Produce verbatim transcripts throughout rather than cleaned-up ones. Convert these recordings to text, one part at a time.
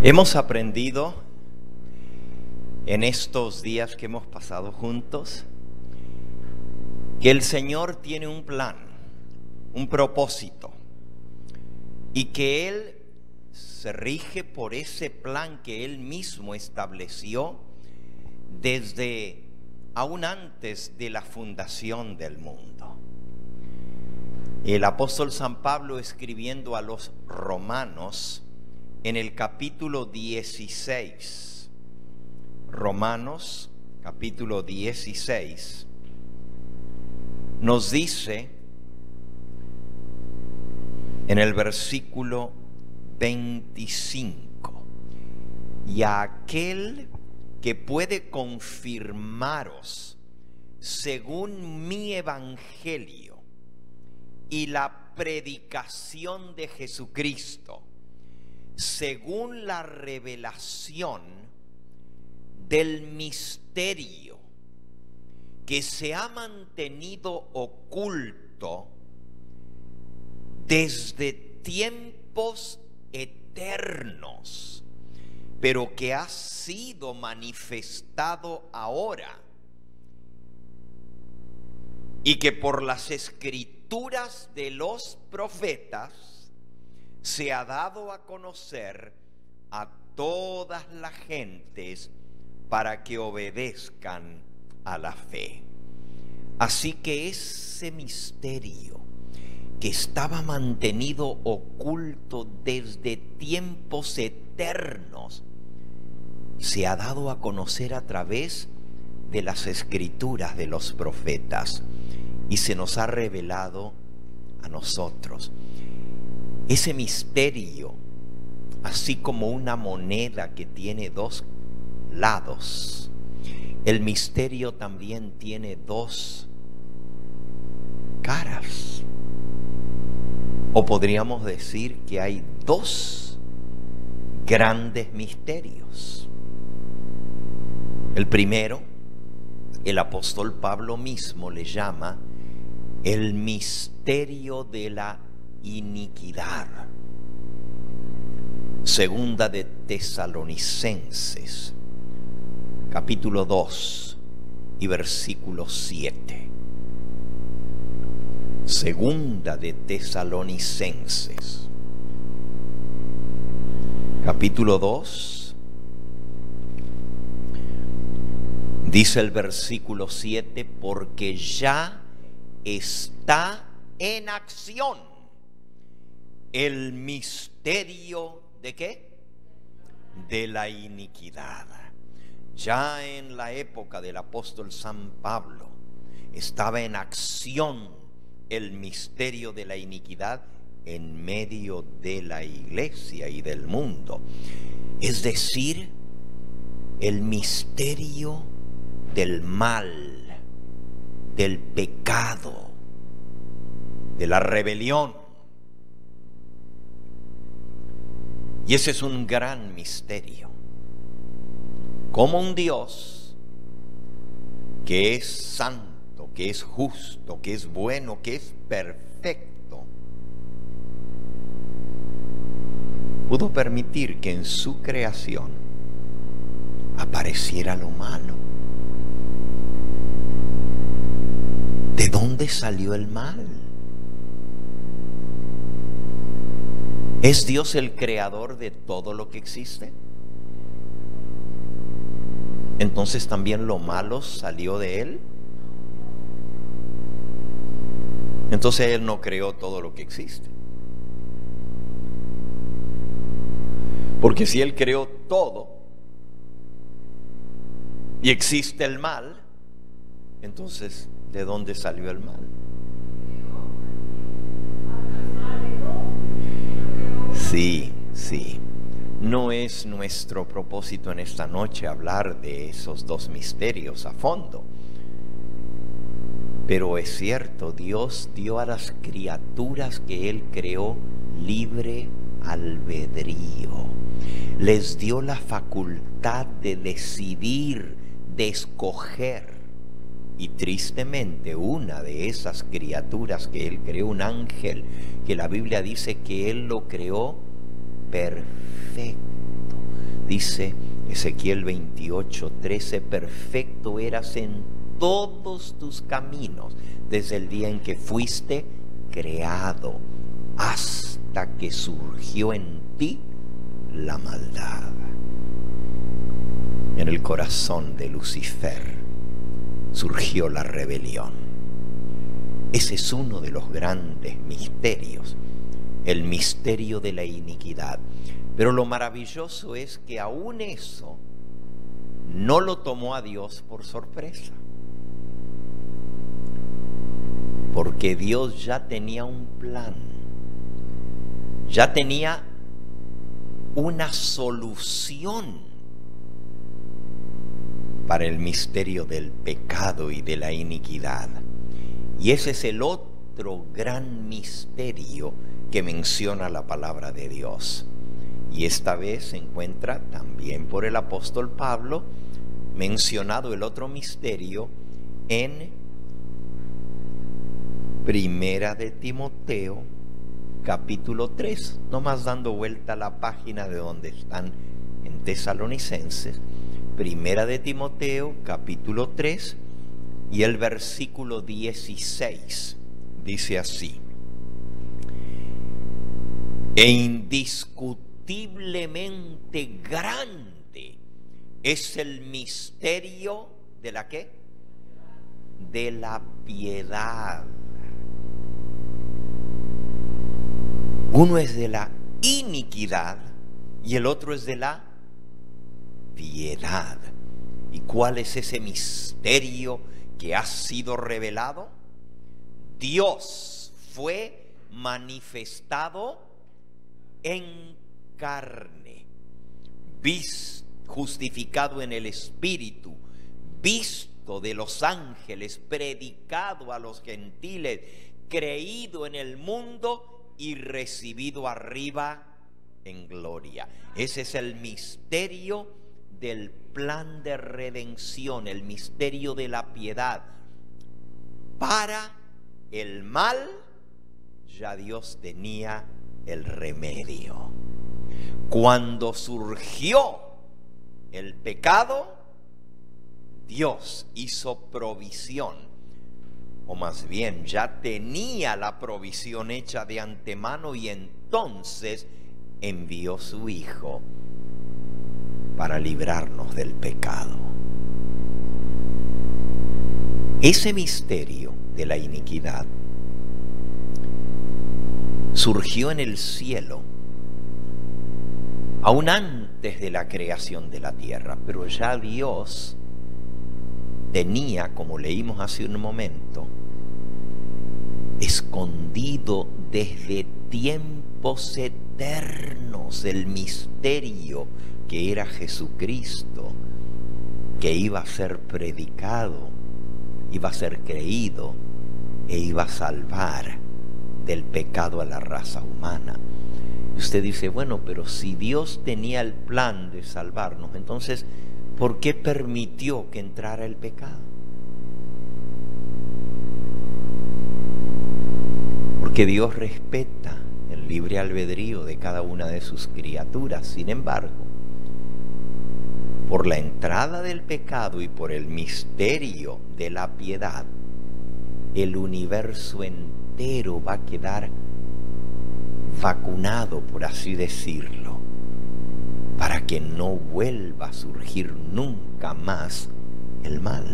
Hemos aprendido en estos días que hemos pasado juntos que el Señor tiene un plan, un propósito, y que Él se rige por ese plan que Él mismo estableció desde aún antes de la fundación del mundo. El apóstol San Pablo, escribiendo a los romanos en el capítulo dieciséis, Romanos capítulo dieciséis, nos dice en el versículo veinticinco: y a aquel que puede confirmaros según mi evangelio y la predicación de Jesucristo, según la revelación del misterio que se ha mantenido oculto desde tiempos eternos, pero que ha sido manifestado ahora, y que por las escrituras de los profetas se ha dado a conocer a todas las gentes para que obedezcan a la fe. Así que ese misterio que estaba mantenido oculto desde tiempos eternos se ha dado a conocer a través de las escrituras de los profetas y se nos ha revelado a nosotros. Ese misterio, así como una moneda que tiene dos lados, el misterio también tiene dos caras. O podríamos decir que hay dos grandes misterios. El primero, el apóstol Pablo mismo le llama el misterio de la iniquidad. Segunda de Tesalonicenses, capítulo dos y versículo siete. Segunda de Tesalonicenses, capítulo dos, dice el versículo siete: porque ya está en acción el misterio ¿de qué? De la iniquidad. Ya en la época del apóstol San Pablo estaba en acción el misterio de la iniquidad en medio de la iglesia y del mundo. Es decir, el misterio del mal, del pecado, de la rebelión. Y ese es un gran misterio. Como un Dios que es santo, que es justo, que es bueno, que es perfecto, pudo permitir que en su creación apareciera lo malo. ¿De dónde salió el mal? ¿Es Dios el creador de todo lo que existe? Entonces también lo malo salió de Él. Entonces Él no creó todo lo que existe. Porque si Él creó todo y existe el mal, entonces ¿de dónde salió el mal? Sí, sí. No es nuestro propósito en esta noche hablar de esos dos misterios a fondo. Pero es cierto, Dios dio a las criaturas que Él creó libre albedrío. Les dio la facultad de decidir, de escoger. Y tristemente una de esas criaturas que Él creó, un ángel, que la Biblia dice que Él lo creó perfecto, dice Ezequiel veintiocho, trece, perfecto eras en todos tus caminos desde el día en que fuiste creado hasta que surgió en ti la maldad. En el corazón de Lucifer surgió la rebelión. Ese es uno de los grandes misterios, el misterio de la iniquidad. Pero lo maravilloso es que aún eso no lo tomó a Dios por sorpresa, porque Dios ya tenía un plan, ya tenía una solución para el misterio del pecado y de la iniquidad. Y ese es el otro gran misterio que menciona la palabra de Dios. Y esta vez se encuentra también por el apóstol Pablo mencionado el otro misterio en Primera de Timoteo, capítulo tres, nomás dando vuelta a la página de donde están en Tesalonicenses. Primera de Timoteo, capítulo tres, y el versículo dieciséis, dice así: e indiscutiblemente grande es el misterio de la ¿qué? De la piedad. Uno es de la iniquidad y el otro es de la piedad. ¿Y cuál es ese misterio que ha sido revelado? Dios fue manifestado en carne, visto, justificado en el Espíritu, visto de los ángeles, predicado a los gentiles, creído en el mundo y recibido arriba en gloria. Ese es el misterio del plan de redención, el misterio de la piedad. Para el mal ya Dios tenía el remedio. Cuando surgió el pecado, Dios hizo provisión, o más bien ya tenía la provisión hecha de antemano, y entonces envió su Hijo para librarnos del pecado. Ese misterio de la iniquidad surgió en el cielo aún antes de la creación de la tierra, pero ya Dios tenía, como leímos hace un momento, escondido desde tiempos eternos el misterio que era Jesucristo, que iba a ser predicado, iba a ser creído e iba a salvar del pecado a la raza humana. Y usted dice, bueno, pero si Dios tenía el plan de salvarnos, entonces, ¿por qué permitió que entrara el pecado? Porque Dios respeta el libre albedrío de cada una de sus criaturas. Sin embargo, por la entrada del pecado y por el misterio de la piedad, el universo entero va a quedar vacunado, por así decirlo, para que no vuelva a surgir nunca más el mal.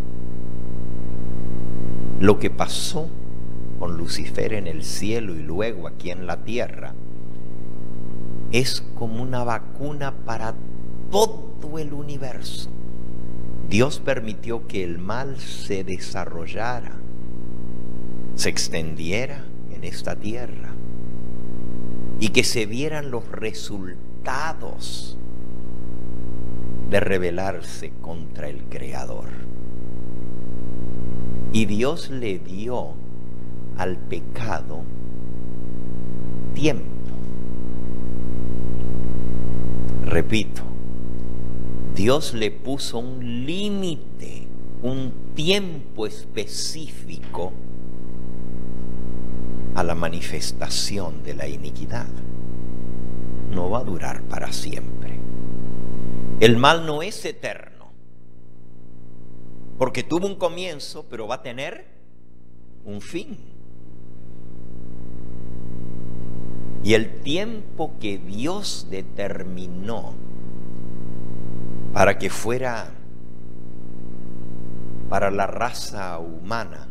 Lo que pasó con Lucifer en el cielo y luego aquí en la tierra es como una vacuna para todo el universo. Dios permitió que el mal se desarrollara, se extendiera en esta tierra y que se vieran los resultados de rebelarse contra el Creador. Y Dios le dio al pecado tiempo. Repito, Dios le puso un límite, un tiempo específico a la manifestación de la iniquidad. No va a durar para siempre. El mal no es eterno, porque tuvo un comienzo, pero va a tener un fin. Y el tiempo que Dios determinó para que fuera para la raza humana,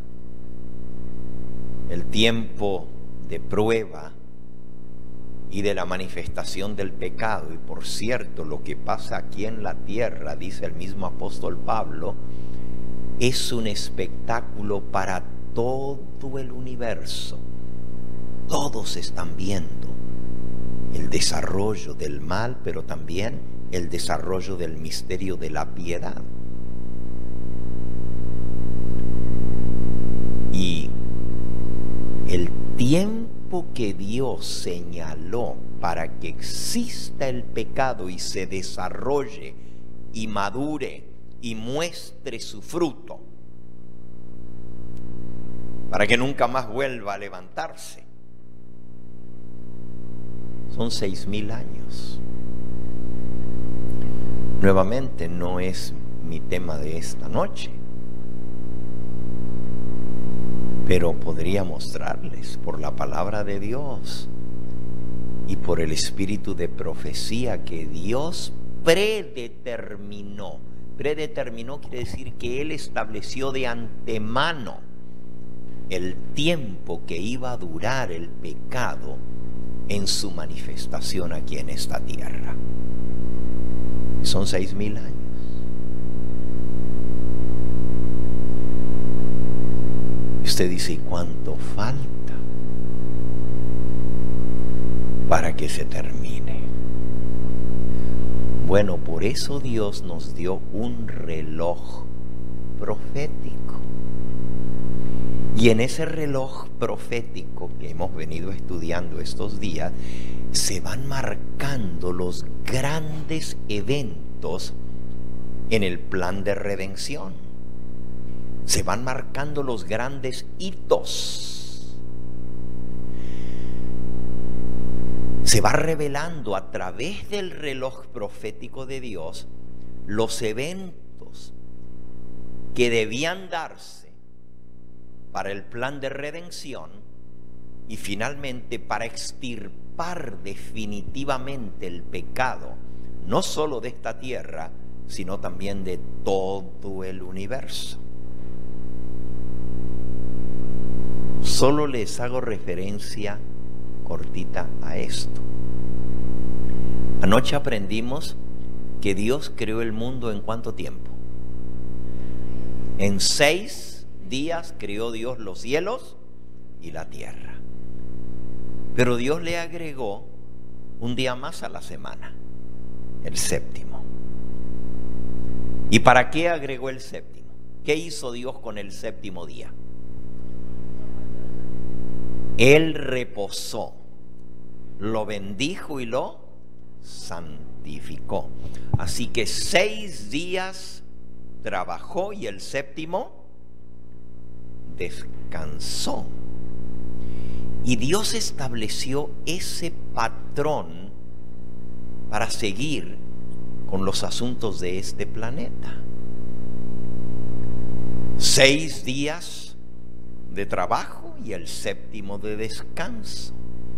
el tiempo de prueba y de la manifestación del pecado. Y por cierto, lo que pasa aquí en la tierra, dice el mismo apóstol Pablo, es un espectáculo para todo el universo. Todos están viendo el desarrollo del mal, pero también el desarrollo del misterio de la piedad. Y el tiempo que Dios señaló para que exista el pecado y se desarrolle y madure y muestre su fruto, para que nunca más vuelva a levantarse, son seis mil años. Nuevamente, no es mi tema de esta noche, pero podría mostrarles por la palabra de Dios y por el espíritu de profecía que Dios predeterminó. Predeterminó quiere decir que Él estableció de antemano el tiempo que iba a durar el pecado en su manifestación aquí en esta tierra. Son seis mil años. Usted dice, ¿y cuánto falta para que se termine? Bueno, por eso Dios nos dio un reloj profético. Y en ese reloj profético que hemos venido estudiando estos días, se van marcando los grandes eventos en el plan de redención. Se van marcando los grandes hitos. Se va revelando a través del reloj profético de Dios los eventos que debían darse para el plan de redención y finalmente para extirpar definitivamente el pecado, no solo de esta tierra, sino también de todo el universo. Solo les hago referencia cortita a esto. Anoche aprendimos que Dios creó el mundo ¿en cuánto tiempo? En seis días creó Dios los cielos y la tierra. Pero Dios le agregó un día más a la semana, el séptimo. ¿Y para qué agregó el séptimo? ¿Qué hizo Dios con el séptimo día? Él reposó, lo bendijo y lo santificó. Así que seis días trabajó y el séptimo descansó. Y Dios estableció ese patrón para seguir con los asuntos de este planeta. Seis días de trabajo y el séptimo de descanso.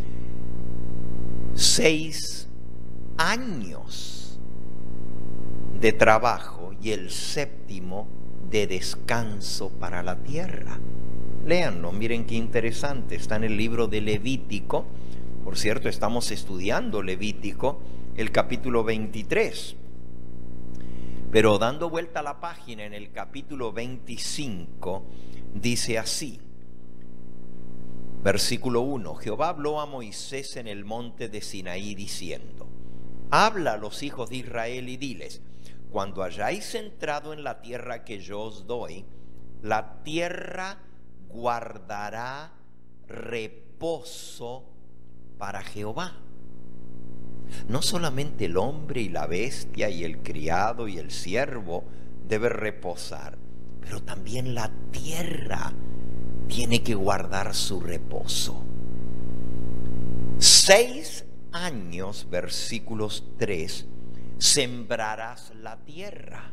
Seis años de trabajo y el séptimo de descanso para la tierra. Léanlo, miren qué interesante, está en el libro de Levítico. Por cierto, estamos estudiando Levítico, el capítulo veintitrés. Pero dando vuelta a la página, en el capítulo veinticinco, dice así, versículo uno, Jehová habló a Moisés en el monte de Sinaí diciendo, habla a los hijos de Israel y diles, cuando hayáis entrado en la tierra que yo os doy, la tierra guardará reposo para Jehová. No solamente el hombre y la bestia y el criado y el siervo debe reposar, pero también la tierra tiene que guardar su reposo. Seis años, versículos tres, sembrarás la tierra,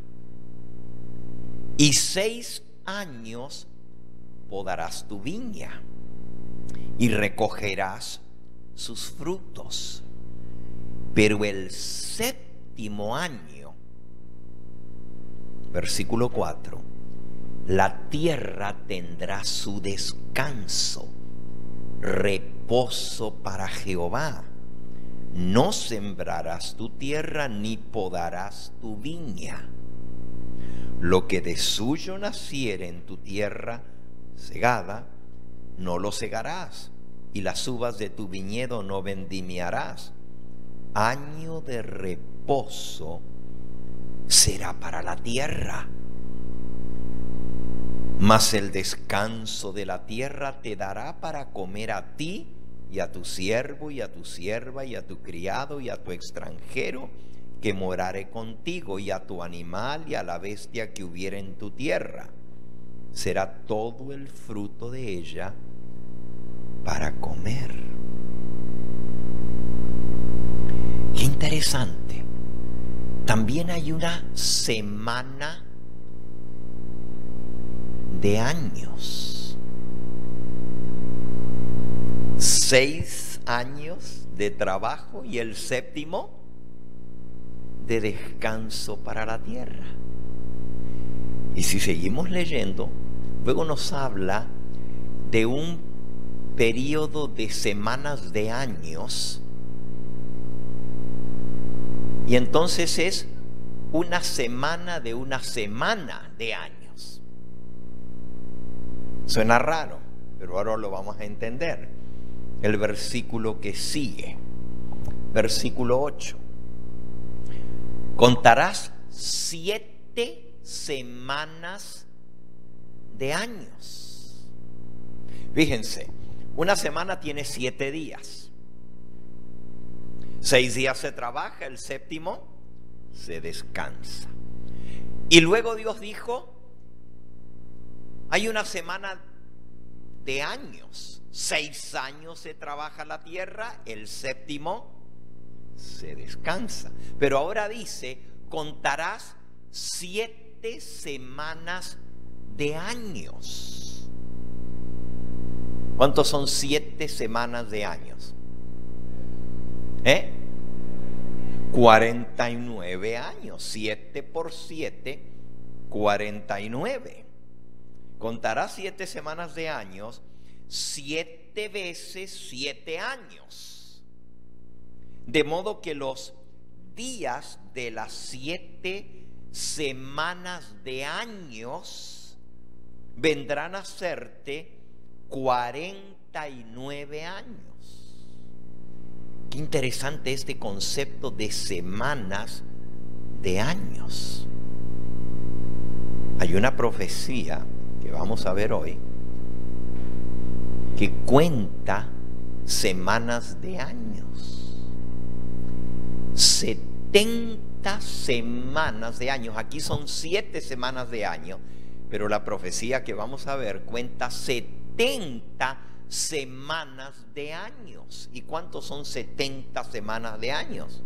y seis años podarás tu viña, y recogerás sus frutos. Pero el séptimo año, versículo cuatro, la tierra tendrá su descanso, reposo para Jehová. No sembrarás tu tierra ni podarás tu viña. Lo que de suyo naciere en tu tierra segada, no lo segarás, y las uvas de tu viñedo no vendimiarás. Año de reposo será para la tierra, mas el descanso de la tierra te dará para comer a ti y a tu siervo y a tu sierva y a tu criado y a tu extranjero que morare contigo, y a tu animal y a la bestia que hubiere en tu tierra. Será todo el fruto de ella para comer. Qué interesante. También hay una semana de años. Seis años de trabajo y el séptimo de descanso para la tierra. Y si seguimos leyendo, luego nos habla de un periodo de semanas de años, y entonces es una semana de una semana de años. Suena raro, pero ahora lo vamos a entender. El versículo que sigue, versículo ocho. Contarás siete semanas de años. Fíjense, una semana tiene siete días. Seis días se trabaja, el séptimo se descansa. Y luego Dios dijo, hay una semana de años. Seis años se trabaja la tierra, el séptimo se descansa. Pero ahora dice, contarás siete semanas de años. ¿Cuántos son siete semanas de años? ¿Eh? cuarenta y nueve años. Siete por siete, cuarenta y nueve. Contarás siete semanas de años, siete veces siete años. De modo que los días de las siete semanas de años vendrán a serte cuarenta y nueve años. Qué interesante este concepto de semanas de años. Hay una profecía que vamos a ver hoy que cuenta semanas de años. setenta semanas de años. Aquí son siete semanas de año, pero la profecía que vamos a ver cuenta setenta semanas de años. ¿Y cuántos son setenta semanas de años?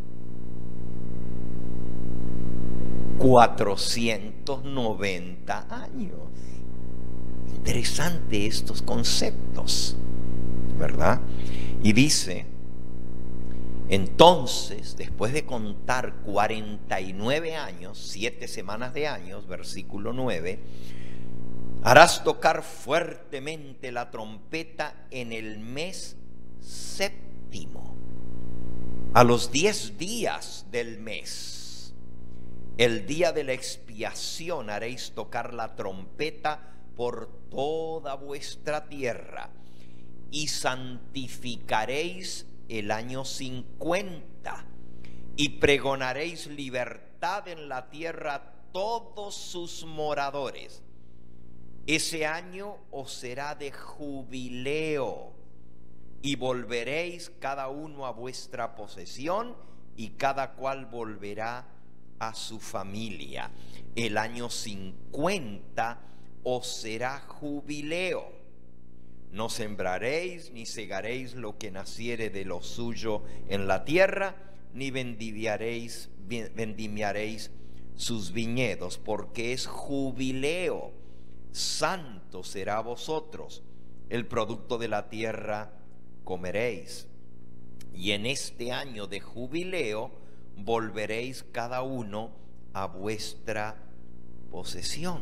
cuatrocientos noventa años. Interesante estos conceptos, ¿verdad? Y dice, entonces, después de contar cuarenta y nueve años, siete semanas de años, versículo nueve, harás tocar fuertemente la trompeta en el mes séptimo, a los diez días del mes. El día de la expiación haréis tocar la trompeta por toda vuestra tierra, y santificaréis el año cincuenta, y pregonaréis libertad en la tierra a todos sus moradores. Ese año os será de jubileo, y volveréis cada uno a vuestra posesión, y cada cual volverá a su familia. El año cincuenta os será jubileo. No sembraréis ni segaréis lo que naciere de lo suyo en la tierra, ni vendimiaréis vendimiaréis sus viñedos, porque es jubileo, santo será a vosotros, el producto de la tierra comeréis. Y en este año de jubileo volveréis cada uno a vuestra posesión.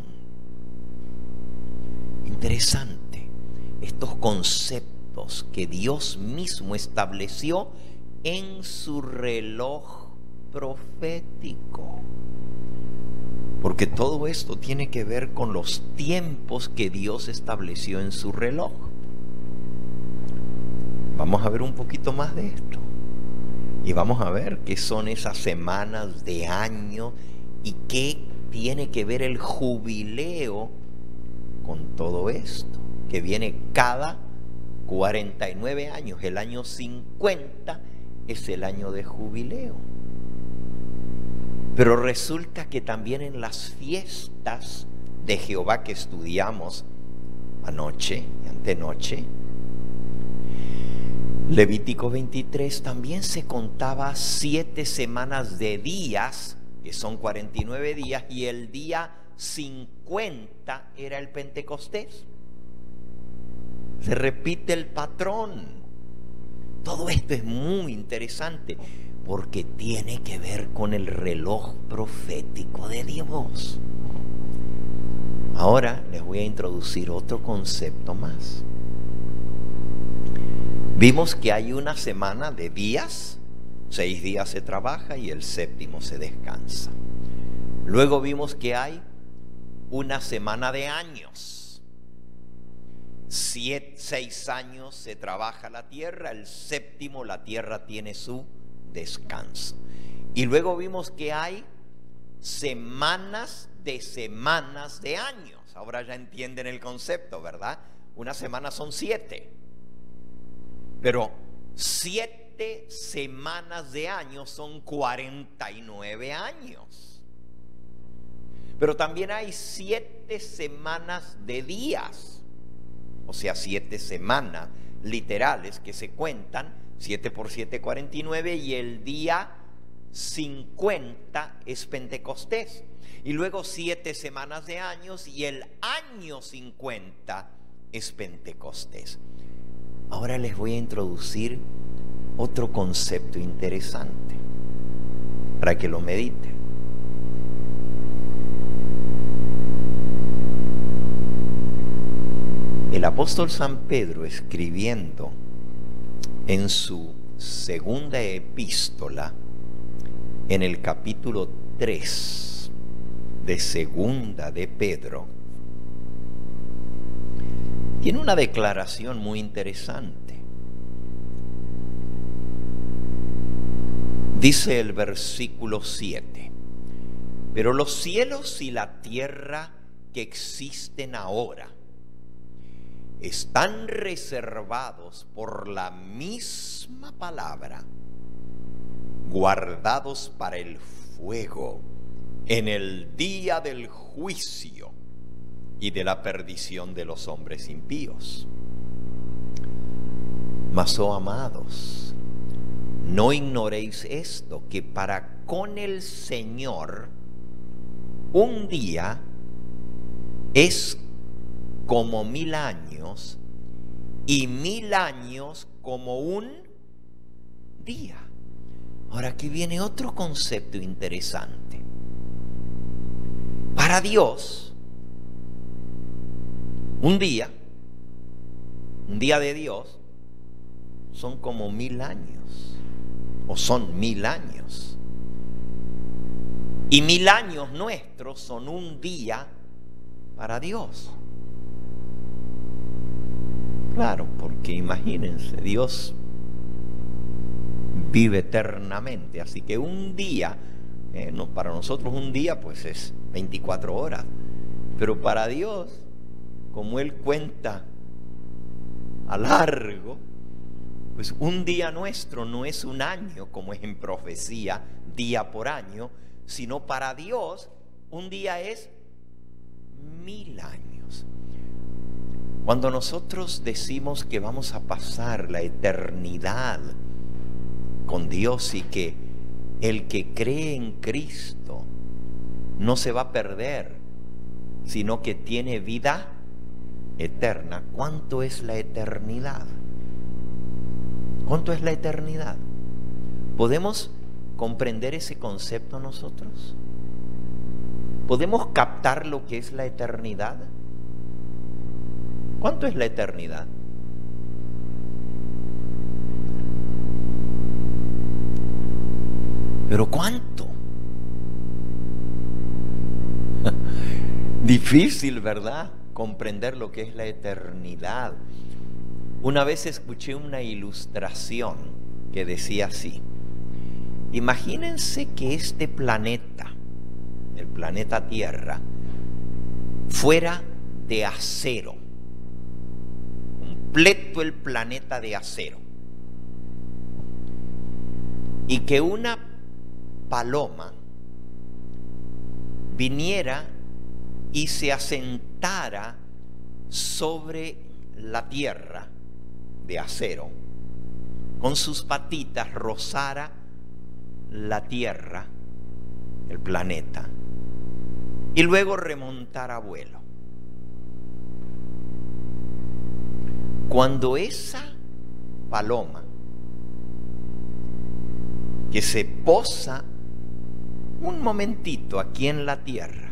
Interesante, estos conceptos que Dios mismo estableció en su reloj profético. Porque todo esto tiene que ver con los tiempos que Dios estableció en su reloj. Vamos a ver un poquito más de esto. Y vamos a ver qué son esas semanas de año y qué tiene que ver el jubileo con todo esto, que viene cada cuarenta y nueve años. El año cincuenta es el año de jubileo. Pero resulta que también en las fiestas de Jehová que estudiamos anoche y antenoche, Levítico veintitrés, también se contaba siete semanas de días, que son cuarenta y nueve días, y el día cincuenta era el Pentecostés. Se repite el patrón. Todo esto es muy interesante porque tiene que ver con el reloj profético de Dios. Ahora les voy a introducir otro concepto más. Vimos que hay una semana de días, seis días se trabaja y el séptimo se descansa. Luego vimos que hay una semana de años. Siete, seis años se trabaja la tierra, el séptimo la tierra tiene su descanso. Y luego vimos que hay semanas de semanas de años. Ahora ya entienden el concepto, ¿verdad? Una semana son siete. Pero siete semanas de años son cuarenta y nueve años. Pero también hay siete semanas de días. O sea, siete semanas literales que se cuentan, siete por siete, cuarenta y nueve, y el día cincuenta es Pentecostés. Y luego siete semanas de años y el año cincuenta es Pentecostés. Ahora les voy a introducir otro concepto interesante para que lo mediten. El apóstol San Pedro, escribiendo en su segunda epístola, en el capítulo tres de Segunda de Pedro, tiene una declaración muy interesante. Dice el versículo siete: pero los cielos y la tierra que existen ahora están reservados por la misma palabra, guardados para el fuego en el día del juicio y de la perdición de los hombres impíos. Mas, oh amados, no ignoréis esto, que para con el Señor un día es como mil años, y mil años como un día. Ahora aquí viene otro concepto interesante. Para Dios, un día, un día de Dios, son como mil años, o son mil años. Y mil años nuestros son un día para Dios. Claro, porque imagínense, Dios vive eternamente, así que un día, eh, no, para nosotros un día pues es veinticuatro horas, pero para Dios, como Él cuenta a largo, pues un día nuestro no es un año, como es en profecía, día por año, sino para Dios un día es mil años. Cuando nosotros decimos que vamos a pasar la eternidad con Dios y que El que cree en Cristo no se va a perder, sino que tiene vida eterna. ¿Cuánto es la eternidad? ¿Cuánto es la eternidad? ¿Podemos comprender ese concepto nosotros? ¿Podemos captar lo que es la eternidad? ¿Cuánto es la eternidad? ¿Pero cuánto? Difícil, ¿verdad? Comprender lo que es la eternidad. Una vez escuché una ilustración que decía así: imagínense que este planeta, el planeta Tierra, fuera de acero, completo el planeta de acero, y que una paloma viniera y se asentara sobre la tierra de acero, con sus patitas rozara la tierra, el planeta, y luego remontara vuelo. Cuando esa paloma que se posa un momentito aquí en la tierra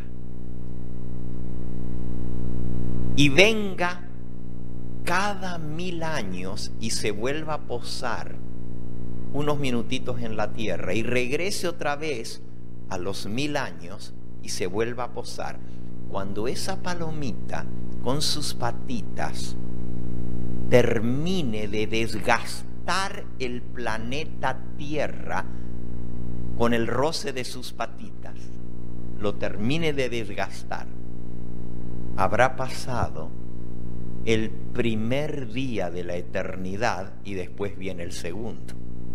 y venga cada mil años y se vuelva a posar unos minutitos en la tierra y regrese otra vez a los mil años y se vuelva a posar, cuando esa palomita con sus patitas termine de desgastar el planeta Tierra con el roce de sus patitas, lo termine de desgastar, habrá pasado el primer día de la eternidad y después viene el segundo.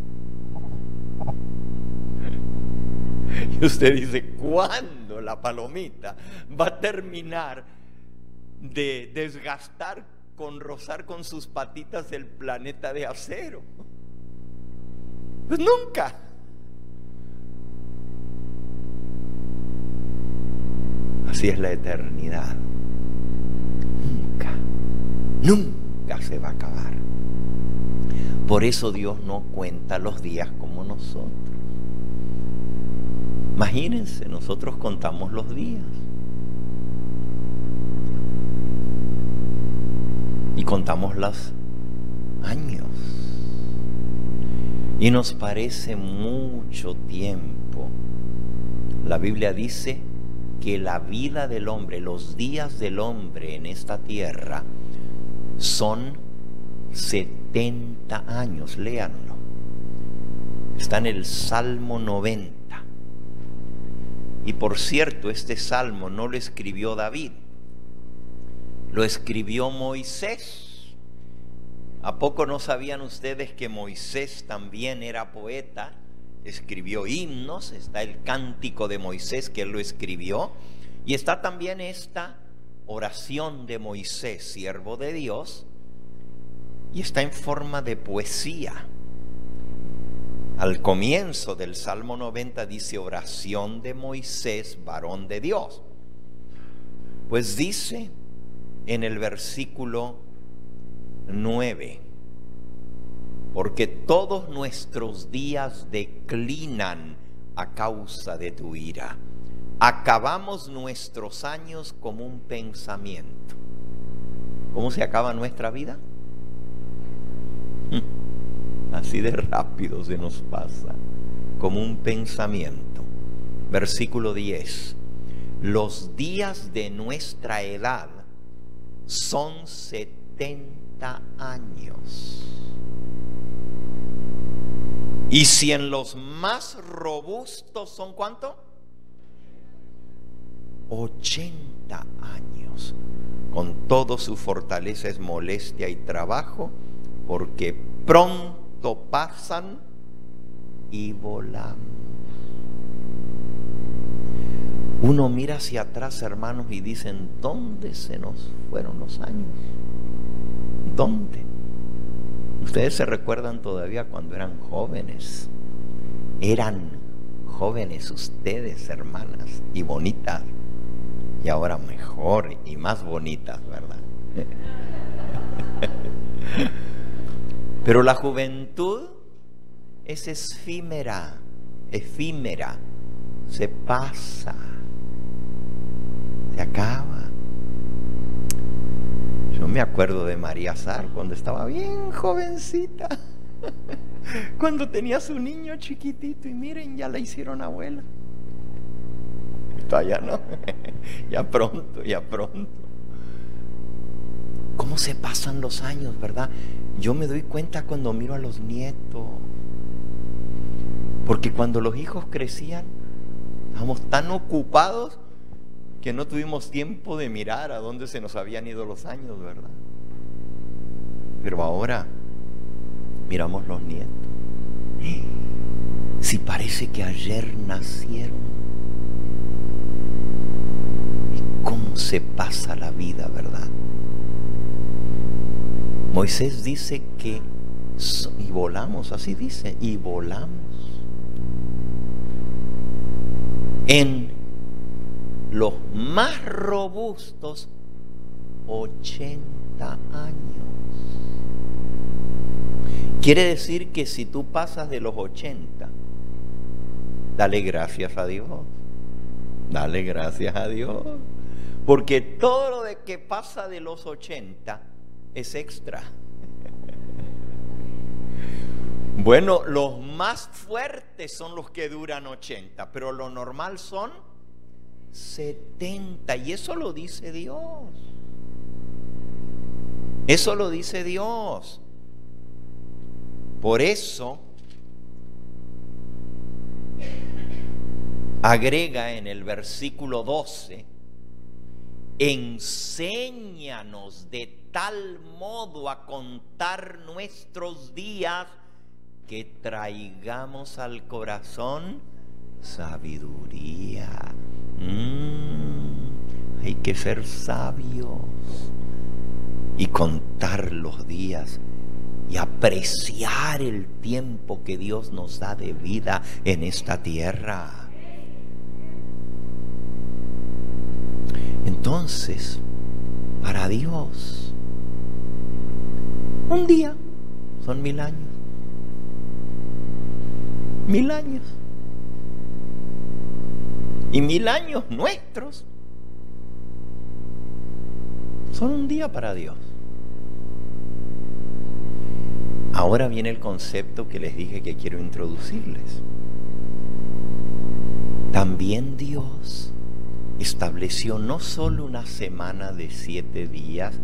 Y usted dice, ¿cuándo la palomita va a terminar de desgastar con rozar con sus patitas el planeta de acero? Pues nunca. Así es la eternidad. Nunca, nunca se va a acabar. Por eso Dios no cuenta los días como nosotros. Imagínense, nosotros contamos los días. Y contamos los años. Y nos parece mucho tiempo. La Biblia dice que la vida del hombre, los días del hombre en esta tierra son setenta años. Léanlo. Está en el Salmo noventa. Y por cierto, este salmo no lo escribió David, lo escribió Moisés. ¿A poco no sabían ustedes que Moisés también era poeta? Escribió himnos, está el cántico de Moisés que él lo escribió, y está también esta oración de Moisés, siervo de Dios, y está en forma de poesía. Al comienzo del Salmo noventa dice oración de Moisés, varón de Dios. Pues dice en el versículo nueve, porque todos nuestros días declinan a causa de tu ira. Acabamos nuestros años como un pensamiento. ¿Cómo se acaba nuestra vida? Así de rápido se nos pasa, como un pensamiento. Versículo diez. Los días de nuestra edad son setenta años. Y si en los más robustos son ¿cuánto? ochenta años. Con todo su fortaleza es molestia y trabajo, porque pronto pasan y volamos. Uno mira hacia atrás, hermanos, y dicen, ¿dónde se nos fueron los años? ¿Dónde? Ustedes se recuerdan todavía cuando eran jóvenes, eran jóvenes ustedes, hermanas, y bonitas, y ahora mejor y más bonitas, ¿verdad? Pero la juventud es efímera, efímera, se pasa, se acaba. Yo me acuerdo de María Sar cuando estaba bien jovencita, cuando tenía su niño chiquitito, y miren, ya la hicieron abuela. Todavía no, ya pronto, ya pronto. ¿Cómo se pasan los años, verdad? Yo me doy cuenta cuando miro a los nietos, porque cuando los hijos crecían, estábamos tan ocupados que no tuvimos tiempo de mirar a dónde se nos habían ido los años, ¿verdad? Pero ahora miramos los nietos. Si parece que ayer nacieron. ¿Y cómo se pasa la vida, verdad? Moisés dice que, y volamos, así dice, y volamos. En los más robustos, ochenta años. Quiere decir que si tú pasas de los ochenta, dale gracias a Dios. Dale gracias a Dios. Porque todo lo de que pasa de los ochenta es extra. Bueno, los más fuertes son los que duran ochenta, pero lo normal son setenta, y eso lo dice Dios. Eso lo dice Dios. Por eso agrega en el versículo doce: enséñanos de tal modo a contar nuestros días que traigamos al corazón sabiduría. Mm, hay que ser sabios y contar los días y apreciar el tiempo que Dios nos da de vida en esta tierra. Entonces, para Dios, un día son mil años. Mil años. Y mil años nuestros son un día para Dios. Ahora viene el concepto que les dije que quiero introducirles. También Dios estableció no solo una semana de siete días,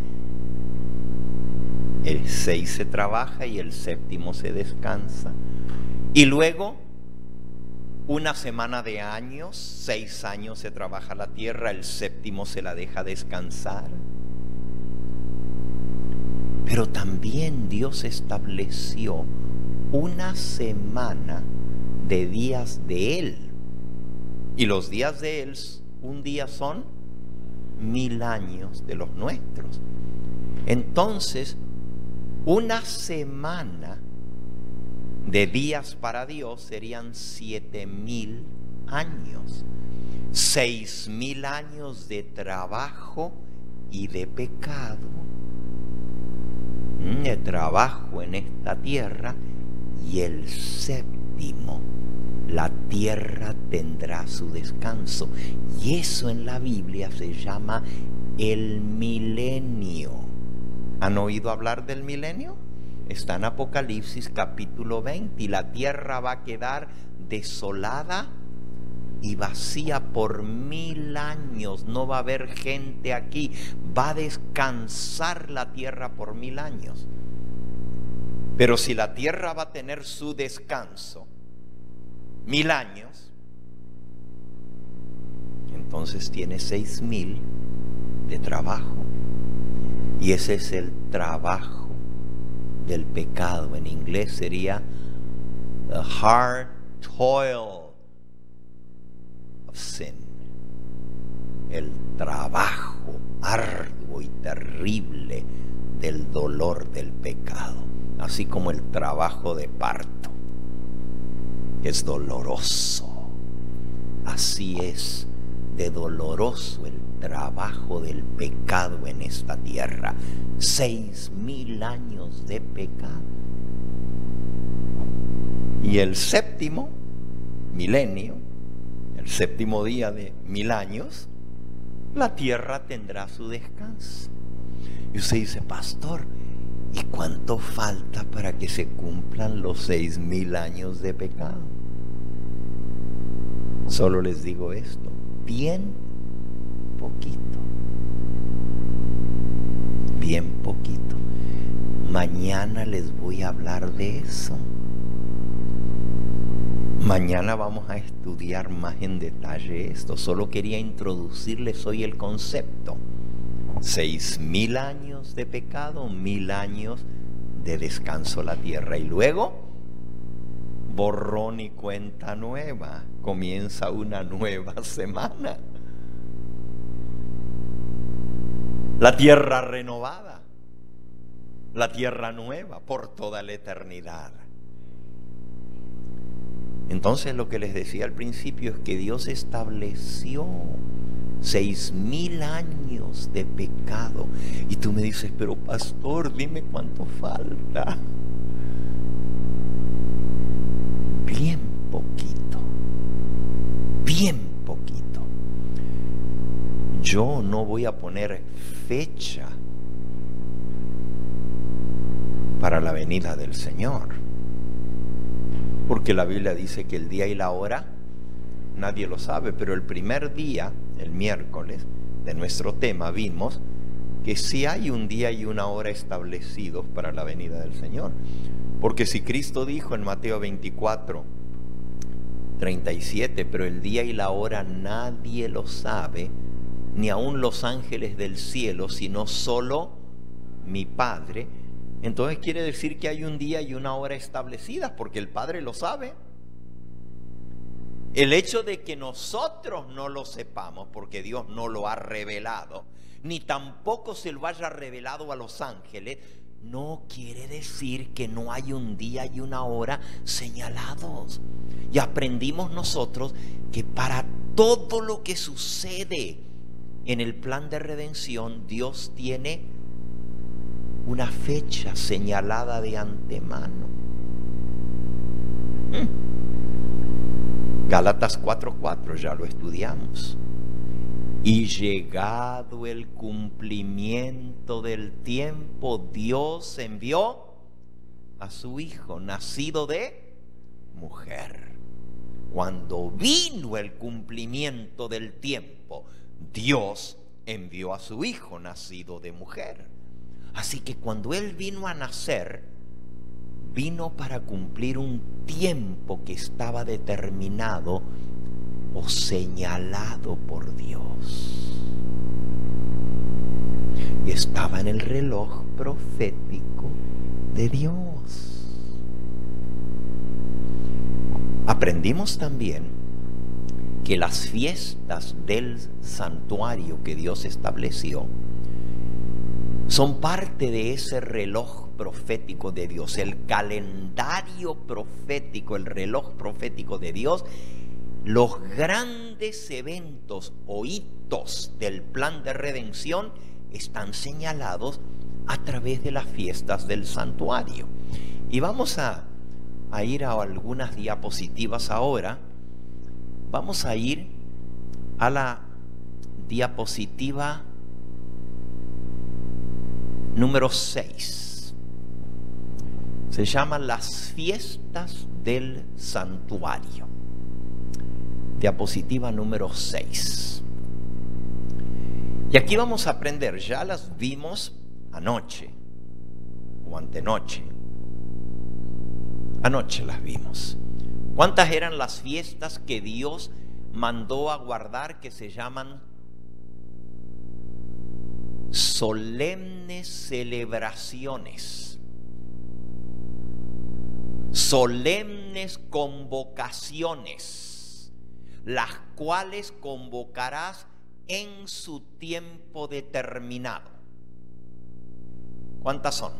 el seis se trabaja y el séptimo se descansa, y luego una semana de años, seis años se trabaja la tierra, el séptimo se la deja descansar. Pero también Dios estableció una semana de días de Él, y los días de Él, un día son mil años de los nuestros. Entonces, una semana de días para Dios serían siete mil años, seis mil años de trabajo y de pecado, de trabajo en esta tierra, y el séptimo, la tierra tendrá su descanso. Y eso en la Biblia se llama el milenio. ¿Han oído hablar del milenio? Está en Apocalipsis capítulo veinte, y la tierra va a quedar desolada y vacía por mil años. No va a haber gente aquí. Va a descansar la tierra por mil años. Pero si la tierra va a tener su descanso mil años, entonces tiene seis mil de trabajo, y ese es el trabajo del pecado. En inglés sería the hard toil of sin, el trabajo arduo y terrible del dolor del pecado, así como el trabajo de parto es doloroso, Así es de doloroso el trabajo del pecado en esta tierra. Seis mil años de pecado. Y el séptimo milenio, el séptimo día de mil años, la tierra tendrá su descanso. Y usted dice, pastor, ¿y cuánto falta para que se cumplan los seis mil años de pecado? Solo les digo esto, bien poquito, bien poquito. Mañana les voy a hablar de eso. Mañana vamos a estudiar más en detalle esto. Solo quería introducirles hoy el concepto. Seis mil años de pecado, mil años de descanso la tierra. Y luego, borrón y cuenta nueva. Comienza una nueva semana. La tierra renovada. La tierra nueva por toda la eternidad. Entonces lo que les decía al principio es que Dios estableció seis mil años de pecado. Y tú me dices, pero pastor, dime cuánto falta. Bien poquito, bien poquito. Yo no voy a poner fecha para la venida del Señor, porque la Biblia dice que el día y la hora nadie lo sabe, pero el primer día, el miércoles, de nuestro tema vimos que sí hay un día y una hora establecidos para la venida del Señor. Porque si Cristo dijo en Mateo veinticuatro, treinta y siete, pero el día y la hora nadie lo sabe, ni aun los ángeles del cielo, sino solo mi Padre, entonces quiere decir que hay un día y una hora establecidas, porque el Padre lo sabe. El hecho de que nosotros no lo sepamos, porque Dios no lo ha revelado, ni tampoco se lo haya revelado a los ángeles, no quiere decir que no hay un día y una hora señalados. Y aprendimos nosotros que para todo lo que sucede en el plan de redención, Dios tiene una fecha señalada de antemano. Gálatas cuatro cuatro, ya lo estudiamos. Y llegado el cumplimiento del tiempo, Dios envió a su Hijo, nacido de mujer. Cuando vino el cumplimiento del tiempo, Dios envió a su Hijo, nacido de mujer. Así que cuando Él vino a nacer, vino para cumplir un tiempo que estaba determinado o señalado por Dios. Y estaba en el reloj profético de Dios. Aprendimos también que las fiestas del santuario que Dios estableció son parte de ese reloj profético de Dios. El calendario profético, el reloj profético de Dios, los grandes eventos o hitos del plan de redención están señalados a través de las fiestas del santuario. Y vamos a, a ir a algunas diapositivas ahora. Vamos a ir a la diapositiva número seis. Se llaman las fiestas del santuario. Diapositiva número seis. Y aquí vamos a aprender, ya las vimos anoche o antenoche. Anoche las vimos. ¿Cuántas eran las fiestas que Dios mandó a guardar, que se llaman solemnes celebraciones, solemnes convocaciones, las cuales convocarás en su tiempo determinado? ¿Cuántas son?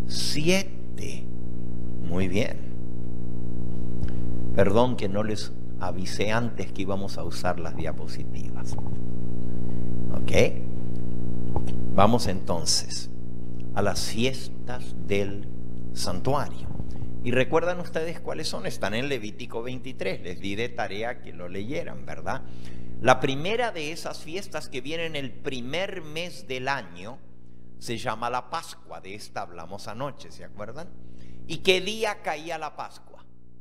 Siete. Muy bien. Perdón que no les avisé antes que íbamos a usar las diapositivas. ¿Ok? Vamos entonces a las fiestas del santuario. Y recuerdan ustedes cuáles son, están en Levítico veintitrés, les di de tarea que lo leyeran, ¿verdad? La primera de esas fiestas que viene en el primer mes del año se llama la Pascua, de esta hablamos anoche, ¿se acuerdan? ¿Y qué día caía la Pascua?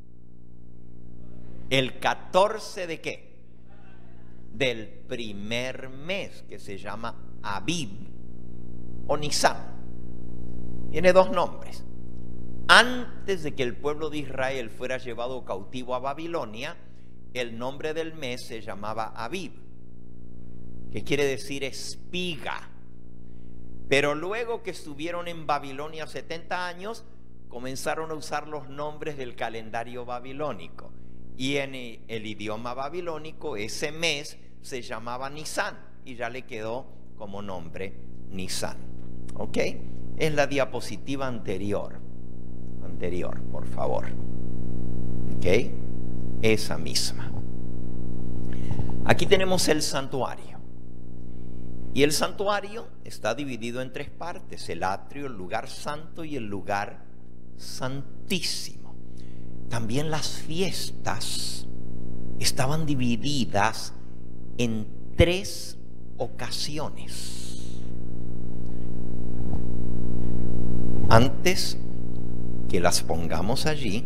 El catorce de qué? Del primer mes, que se llama Abib o Nisan. Tiene dos nombres. Antes de que el pueblo de Israel fuera llevado cautivo a Babilonia, el nombre del mes se llamaba Abib, que quiere decir espiga. Pero luego que estuvieron en Babilonia setenta años, comenzaron a usar los nombres del calendario babilónico. Y en el idioma babilónico ese mes se llamaba Nisan y ya le quedó como nombre Nisan. ¿Ok? Es la diapositiva anterior. Anterior, por favor. ¿Ok? Esa misma. Aquí tenemos el santuario. Y el santuario está dividido en tres partes: el atrio, el lugar santo y el lugar santísimo. También las fiestas estaban divididas en tres ocasiones. Antes que las pongamos allí,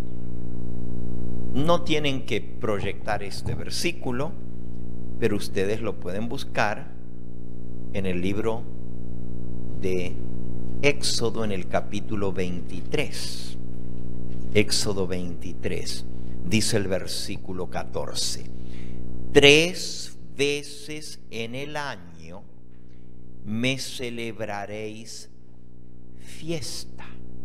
no tienen que proyectar este versículo, pero ustedes lo pueden buscar en el libro de Éxodo, en el capítulo veintitrés. Éxodo veintitrés, dice el versículo catorce: tres veces en el año me celebraréis fiesta.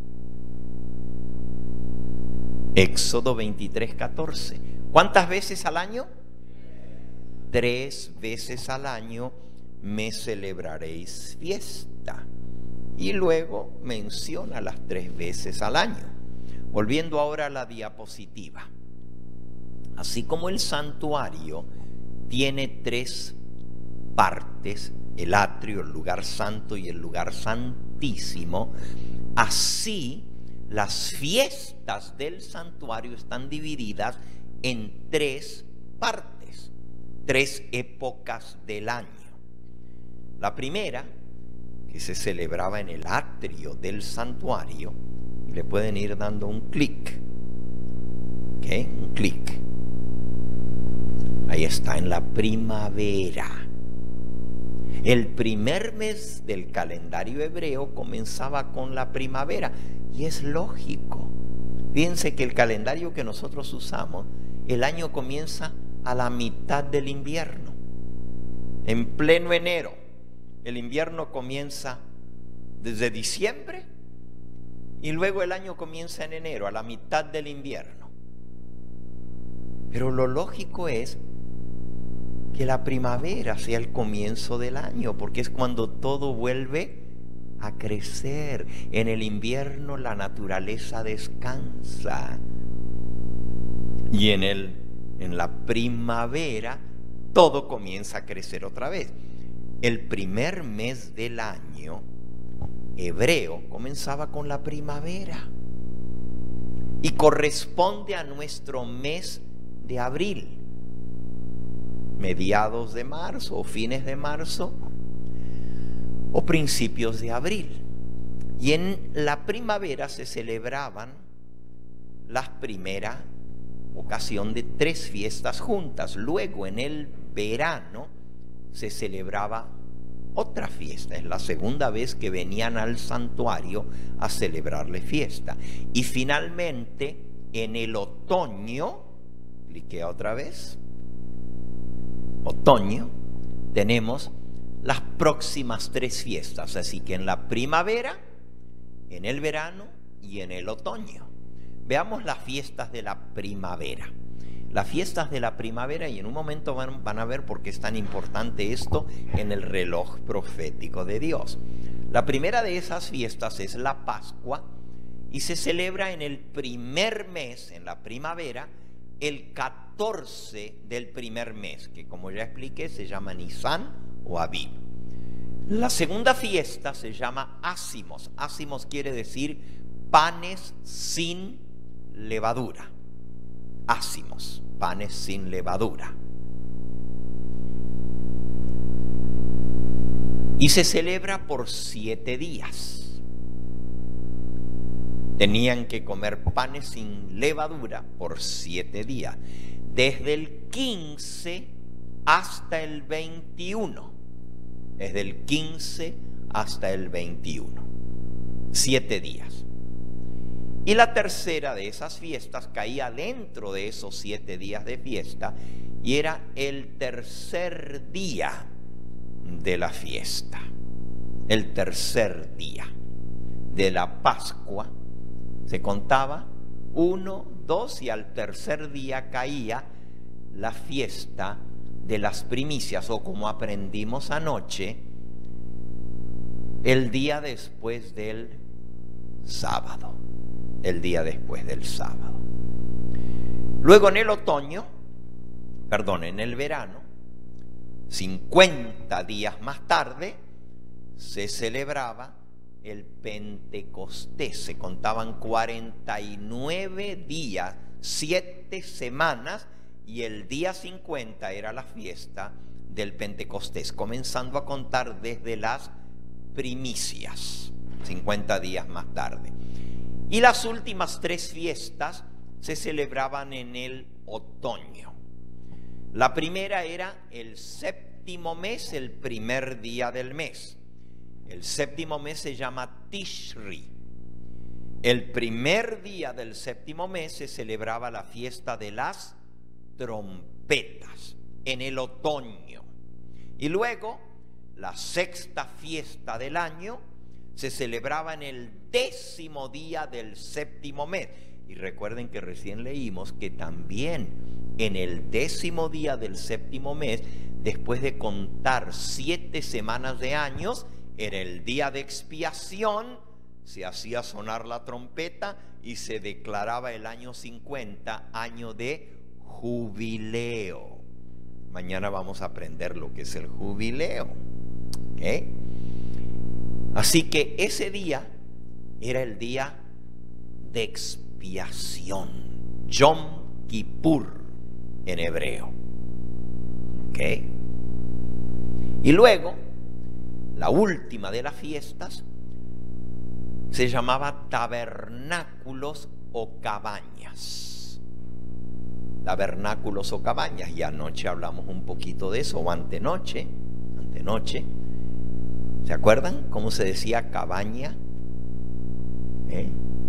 Éxodo veintitrés, catorce. ¿Cuántas veces al año? Tres veces al año me celebraréis fiesta. Y luego menciona las tres veces al año. Volviendo ahora a la diapositiva. Así como el santuario tiene tres partes, el atrio, el lugar santo y el lugar santísimo, así las fiestas del santuario están divididas en tres partes, tres épocas del año. La primera, que se celebraba en el atrio del santuario, y le pueden ir dando un clic, ¿ok? Un clic. Ahí está, en la primavera. El primer mes del calendario hebreo comenzaba con la primavera, y es lógico. Fíjense que el calendario que nosotros usamos, el año comienza a la mitad del invierno, en pleno enero. El invierno comienza desde diciembre y luego el año comienza en enero, a la mitad del invierno. Pero lo lógico es que la primavera sea el comienzo del año, porque es cuando todo vuelve a crecer. En el invierno la naturaleza descansa y en, el, en la primavera todo comienza a crecer otra vez. El primer mes del año hebreo comenzaba con la primavera y corresponde a nuestro mes de abril, mediados de marzo o fines de marzo o principios de abril. Y en la primavera se celebraban la primera ocasión de tres fiestas juntas. Luego en el verano se celebraba otra fiesta. Es la segunda vez que venían al santuario a celebrarle fiesta. Y finalmente en el otoño, cliqué otra vez, otoño, tenemos las próximas tres fiestas. Así que en la primavera, en el verano y en el otoño. Veamos las fiestas de la primavera. Las fiestas de la primavera, y en un momento van, van a ver por qué es tan importante esto en el reloj profético de Dios. La primera de esas fiestas es la Pascua y se celebra en el primer mes, en la primavera, el catorce del primer mes, que como ya expliqué se llama Nisan o Aviv. La segunda fiesta se llama Ácimos. Ácimos quiere decir panes sin levadura. Ácimos, panes sin levadura. Y se celebra por siete días. Tenían que comer panes sin levadura por siete días, desde el quince hasta el veintiuno. Desde el quince hasta el veintiuno. Siete días. Y la tercera de esas fiestas caía dentro de esos siete días de fiesta y era el tercer día de la fiesta. El tercer día de la Pascua se contaba uno, dos y al tercer día caía la fiesta de las primicias, o como aprendimos anoche, el día después del sábado. El día después del sábado. Luego en el otoño, perdón, en el verano, cincuenta días más tarde, se celebraba el Pentecostés. Se contaban cuarenta y nueve días, siete semanas, y el día cincuenta era la fiesta del Pentecostés, comenzando a contar desde las primicias, cincuenta días más tarde. Y las últimas tres fiestas se celebraban en el otoño. La primera era el séptimo mes, el primer día del mes. El séptimo mes se llama Tishri. El primer día del séptimo mes se celebraba la fiesta de las trompetas en el otoño. Y luego la sexta fiesta del año se celebraba en el décimo día del séptimo mes. Y recuerden que recién leímos que también en el décimo día del séptimo mes, después de contar siete semanas de años, era el día de expiación, se hacía sonar la trompeta y se declaraba el año cincuenta, año de jubileo. Mañana vamos a aprender lo que es el jubileo. ¿Okay? Así que ese día era el día de expiación, Yom Kippur en hebreo. ¿Ok? Y luego, la última de las fiestas se llamaba tabernáculos o cabañas. Tabernáculos o cabañas, y anoche hablamos un poquito de eso, o antenoche, antenoche. ¿Se acuerdan cómo se decía cabaña? ¿Eh?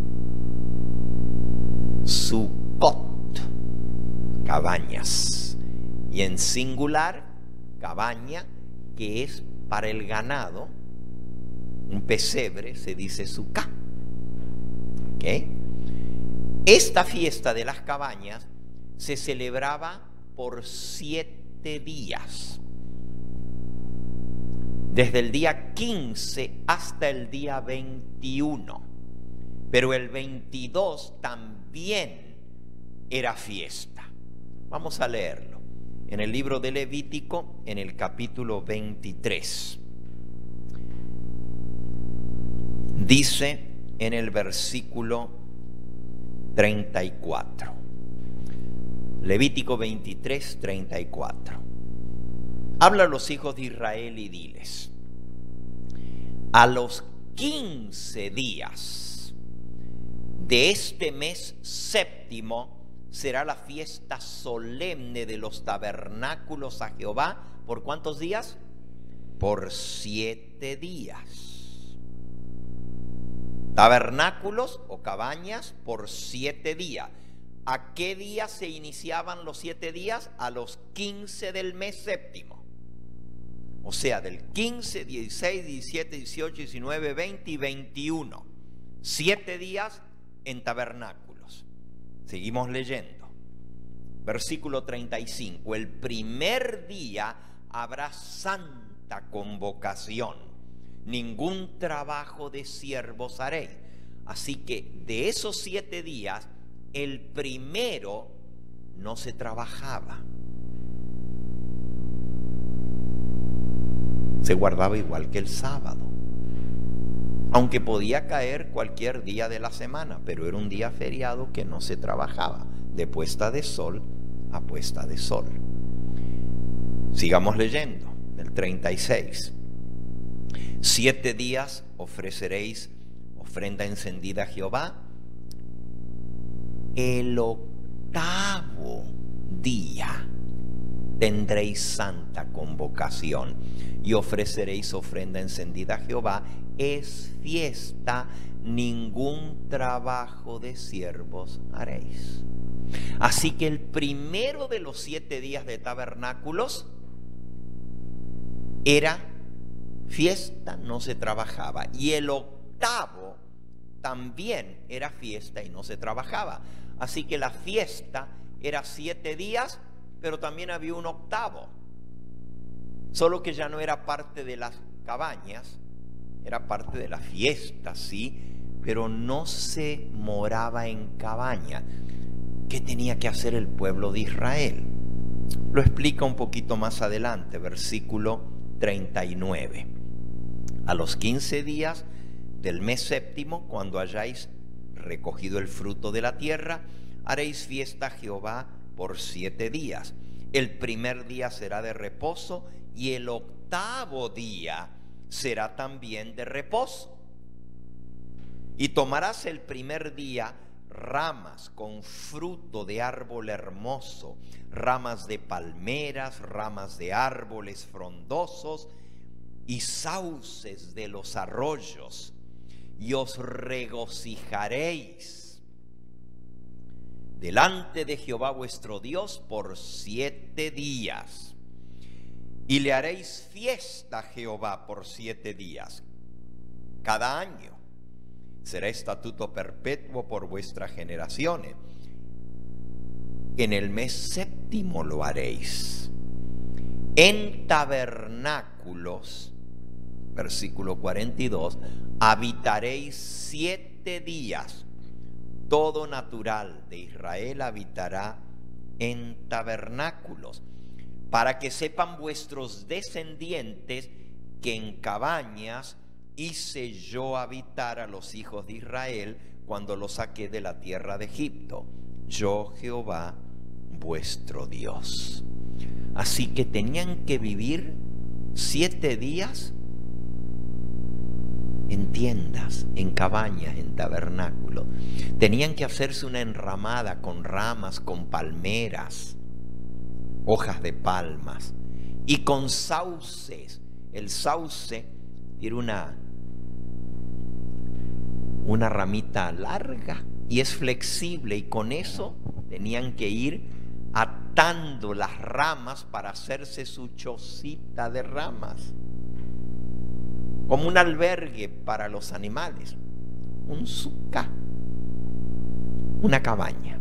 Sukkot, cabañas. Y en singular, cabaña, que es para el ganado, un pesebre, se dice sukkah. ¿Ok? Esta fiesta de las cabañas se celebraba por siete días. Desde el día quince hasta el día veintiuno. Pero el veintidós también era fiesta. Vamos a leerlo. En el libro de Levítico, en el capítulo veintitrés. Dice en el versículo treinta y cuatro. Levítico veintitrés, treinta y cuatro. Habla a los hijos de Israel y diles: a los quince días de este mes séptimo será la fiesta solemne de los tabernáculos a Jehová. ¿Por cuántos días? Por siete días. Tabernáculos o cabañas por siete días. ¿A qué día se iniciaban los siete días? A los quince del mes séptimo. O sea, del quince, dieciséis, diecisiete, dieciocho, diecinueve, veinte y veintiuno. Siete días en tabernáculos. Seguimos leyendo. Versículo treinta y cinco. El primer día habrá santa convocación. Ningún trabajo de siervos haré. Así que de esos siete días, el primero no se trabajaba. Se guardaba igual que el sábado, aunque podía caer cualquier día de la semana, pero era un día feriado que no se trabajaba, de puesta de sol a puesta de sol. Sigamos leyendo, el treinta y seis. Siete días ofreceréis ofrenda encendida a Jehová. El octavo día tendréis santa convocación y ofreceréis ofrenda encendida a Jehová. Es fiesta, ningún trabajo de siervos haréis. Así que el primero de los siete días de tabernáculos era fiesta, no se trabajaba. Y el octavo también era fiesta y no se trabajaba. Así que la fiesta era siete días, pero también había un octavo. Solo que ya no era parte de las cabañas, era parte de la fiesta, sí, pero no se moraba en cabaña. ¿Qué tenía que hacer el pueblo de Israel? Lo explica un poquito más adelante, versículo treinta y nueve. A los quince días del mes séptimo, cuando hayáis recogido el fruto de la tierra, haréis fiesta a Jehová por siete días. El primer día será de reposo y el octavo día será también de reposo. Y tomarás el primer día ramas con fruto de árbol hermoso, ramas de palmeras, ramas de árboles frondosos y sauces de los arroyos, y os regocijaréis delante de Jehová vuestro Dios por siete días. Y le haréis fiesta a Jehová por siete días cada año. Será estatuto perpetuo por vuestras generaciones. En el mes séptimo lo haréis. En tabernáculos, versículo cuarenta y dos, habitaréis siete días. Todo natural de Israel habitará en tabernáculos, para que sepan vuestros descendientes que en cabañas hice yo habitar a los hijos de Israel cuando los saqué de la tierra de Egipto. Yo, Jehová, vuestro Dios. Así que tenían que vivir siete días en tiendas, en cabañas, en tabernáculos. Tenían que hacerse una enramada con ramas, con palmeras, hojas de palmas y con sauces. El sauce tiene una, una ramita larga y es flexible, y con eso tenían que ir atando las ramas para hacerse su chocita de ramas, como un albergue para los animales, un sucá, una cabaña,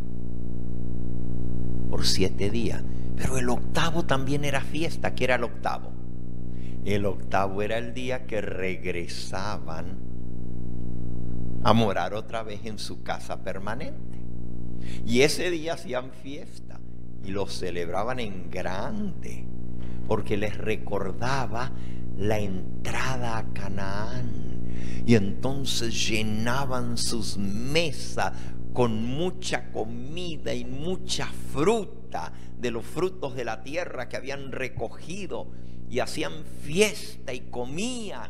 por siete días. Pero el octavo también era fiesta. ¿Qué era el octavo? El octavo era el día que regresaban a morar otra vez en su casa permanente. Y ese día hacían fiesta y lo celebraban en grande, porque les recordaba la entrada a Canaán. Y entonces llenaban sus mesas con mucha comida y mucha fruta de los frutos de la tierra que habían recogido, y hacían fiesta y comían,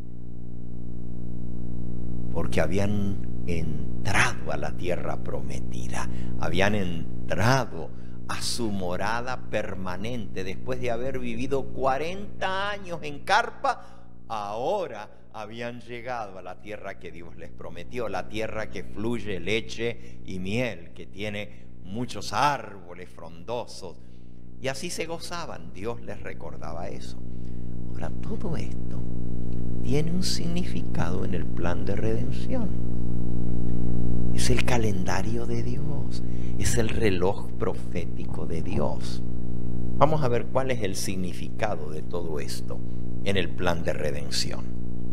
porque habían entrado a la tierra prometida, habían entrado a su morada permanente. Después de haber vivido cuarenta años en carpa, ahora habían llegado a la tierra que Dios les prometió, la tierra que fluye leche y miel, que tiene muchos árboles frondosos, y así se gozaban. Dios les recordaba eso. Ahora, todo esto tiene un significado en el plan de redención. Es el calendario de Dios, es el reloj profético de Dios. Vamos a ver cuál es el significado de todo esto en el plan de redención.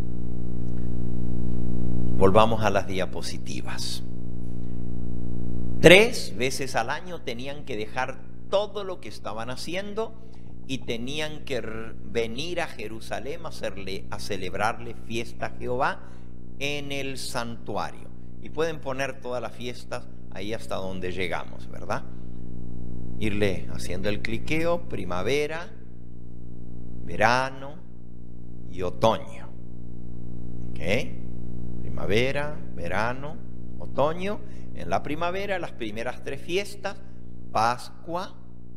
Volvamos a las diapositivas. Tres veces al año tenían que dejar todo lo que estaban haciendo y tenían que venir a Jerusalén a, hacerle, a celebrarle fiesta a Jehová en el santuario. Y pueden poner todas las fiestas ahí hasta donde llegamos, ¿verdad? Irle haciendo el cliqueo: primavera, verano y otoño. ¿Ok? Primavera, verano, otoño. En la primavera, las primeras tres fiestas: Pascua,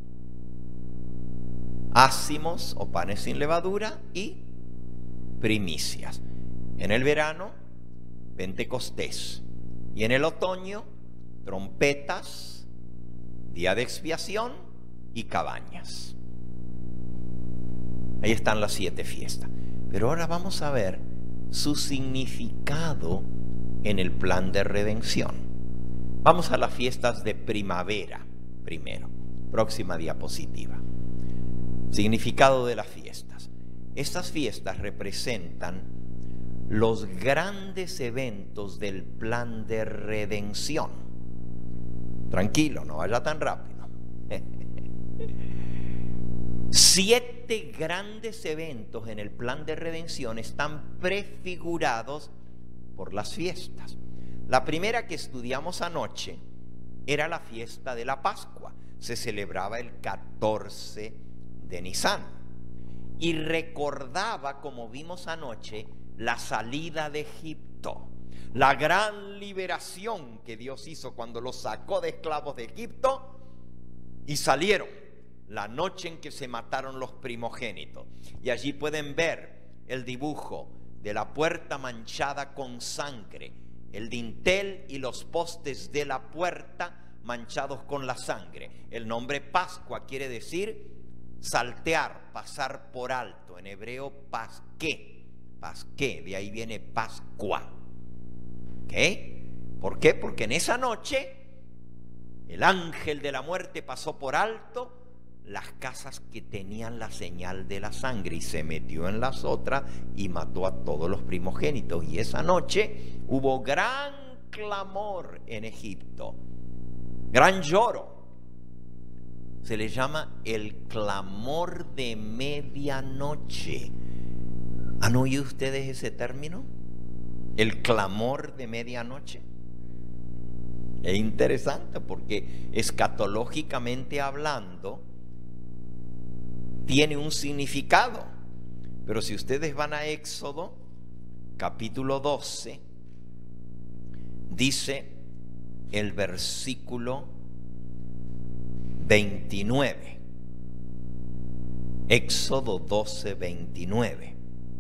ácimos o panes sin levadura y primicias. En el verano, Pentecostés. Y en el otoño, trompetas, día de expiación y cabañas. Ahí están las siete fiestas. Pero ahora vamos a ver su significado en el plan de redención. Vamos a las fiestas de primavera primero. Próxima diapositiva. Significado de las fiestas. Estas fiestas representan los grandes eventos del plan de redención. Tranquilo, no vaya tan rápido. Siete grandes eventos en el plan de redención están prefigurados por las fiestas. La primera que estudiamos anoche era la fiesta de la Pascua. Se celebraba el catorce de Nisan y recordaba, como vimos anoche, la salida de Egipto, la gran liberación que Dios hizo cuando los sacó de esclavos de Egipto y salieron la noche en que se mataron los primogénitos. Y allí pueden ver el dibujo de la puerta manchada con sangre, el dintel y los postes de la puerta manchados con la sangre. El nombre Pascua quiere decir saltear, pasar por alto. En hebreo, pasqué, pasqué, de ahí viene Pascua. ¿Ok? ¿Por qué? Porque en esa noche el ángel de la muerte pasó por alto las casas que tenían la señal de la sangre y se metió en las otras y mató a todos los primogénitos. Y esa noche hubo gran clamor en Egipto, gran lloro. Se le llama el clamor de medianoche. ¿Han oído ustedes ese término? El clamor de medianoche. Es interesante porque escatológicamente hablando tiene un significado. Pero si ustedes van a Éxodo capítulo doce, dice el versículo veintinueve. Éxodo doce, veintinueve.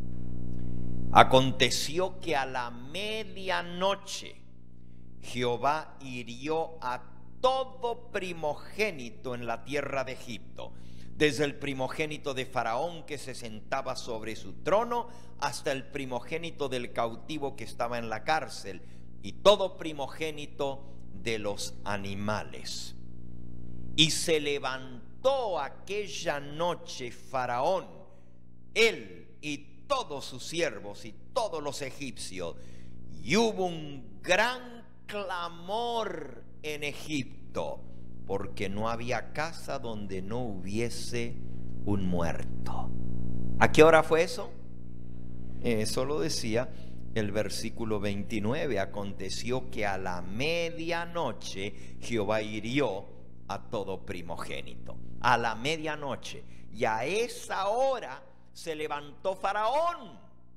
Aconteció que a la medianoche Jehová hirió a todo primogénito en la tierra de Egipto, desde el primogénito de Faraón que se sentaba sobre su trono hasta el primogénito del cautivo que estaba en la cárcel, y todo primogénito de los animales. Y se levantó aquella noche Faraón, él y todos sus siervos y todos los egipcios, y hubo un gran clamor en Egipto, porque no había casa donde no hubiese un muerto. ¿A qué hora fue eso? Eso lo decía el versículo veintinueve. Aconteció que a la medianoche Jehová hirió a todo primogénito. A la medianoche. Y a esa hora se levantó Faraón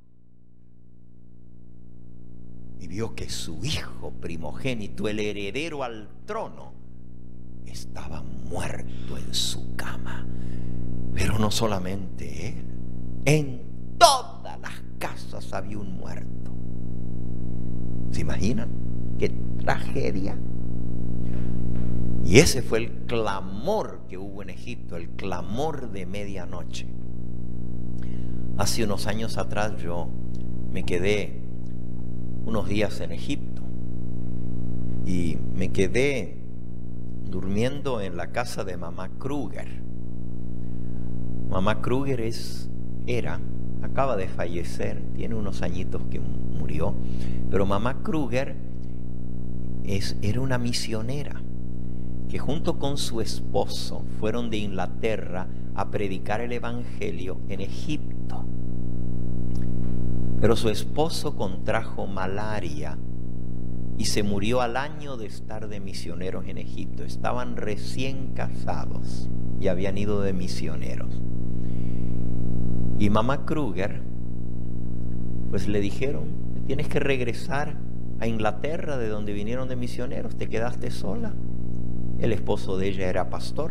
y vio que su hijo primogénito, el heredero al trono, estaba muerto en su cama. Pero no solamente él, en todas las casas había un muerto. ¿Se imaginan? ¡Qué tragedia! Y ese fue el clamor que hubo en Egipto, el clamor de medianoche. Hace unos años atrás yo me quedé unos días en Egipto y me quedé durmiendo en la casa de mamá Kruger. Mamá Kruger es, era, acaba de fallecer, tiene unos añitos que murió, pero mamá Kruger es, era una misionera que junto con su esposo fueron de Inglaterra a predicar el evangelio en Egipto. Pero su esposo contrajo malaria y se murió al año de estar de misioneros en Egipto. Estaban recién casados y habían ido de misioneros. Y mamá Kruger, pues le dijeron, tienes que regresar a Inglaterra, de donde vinieron de misioneros, te quedaste sola. El esposo de ella era pastor.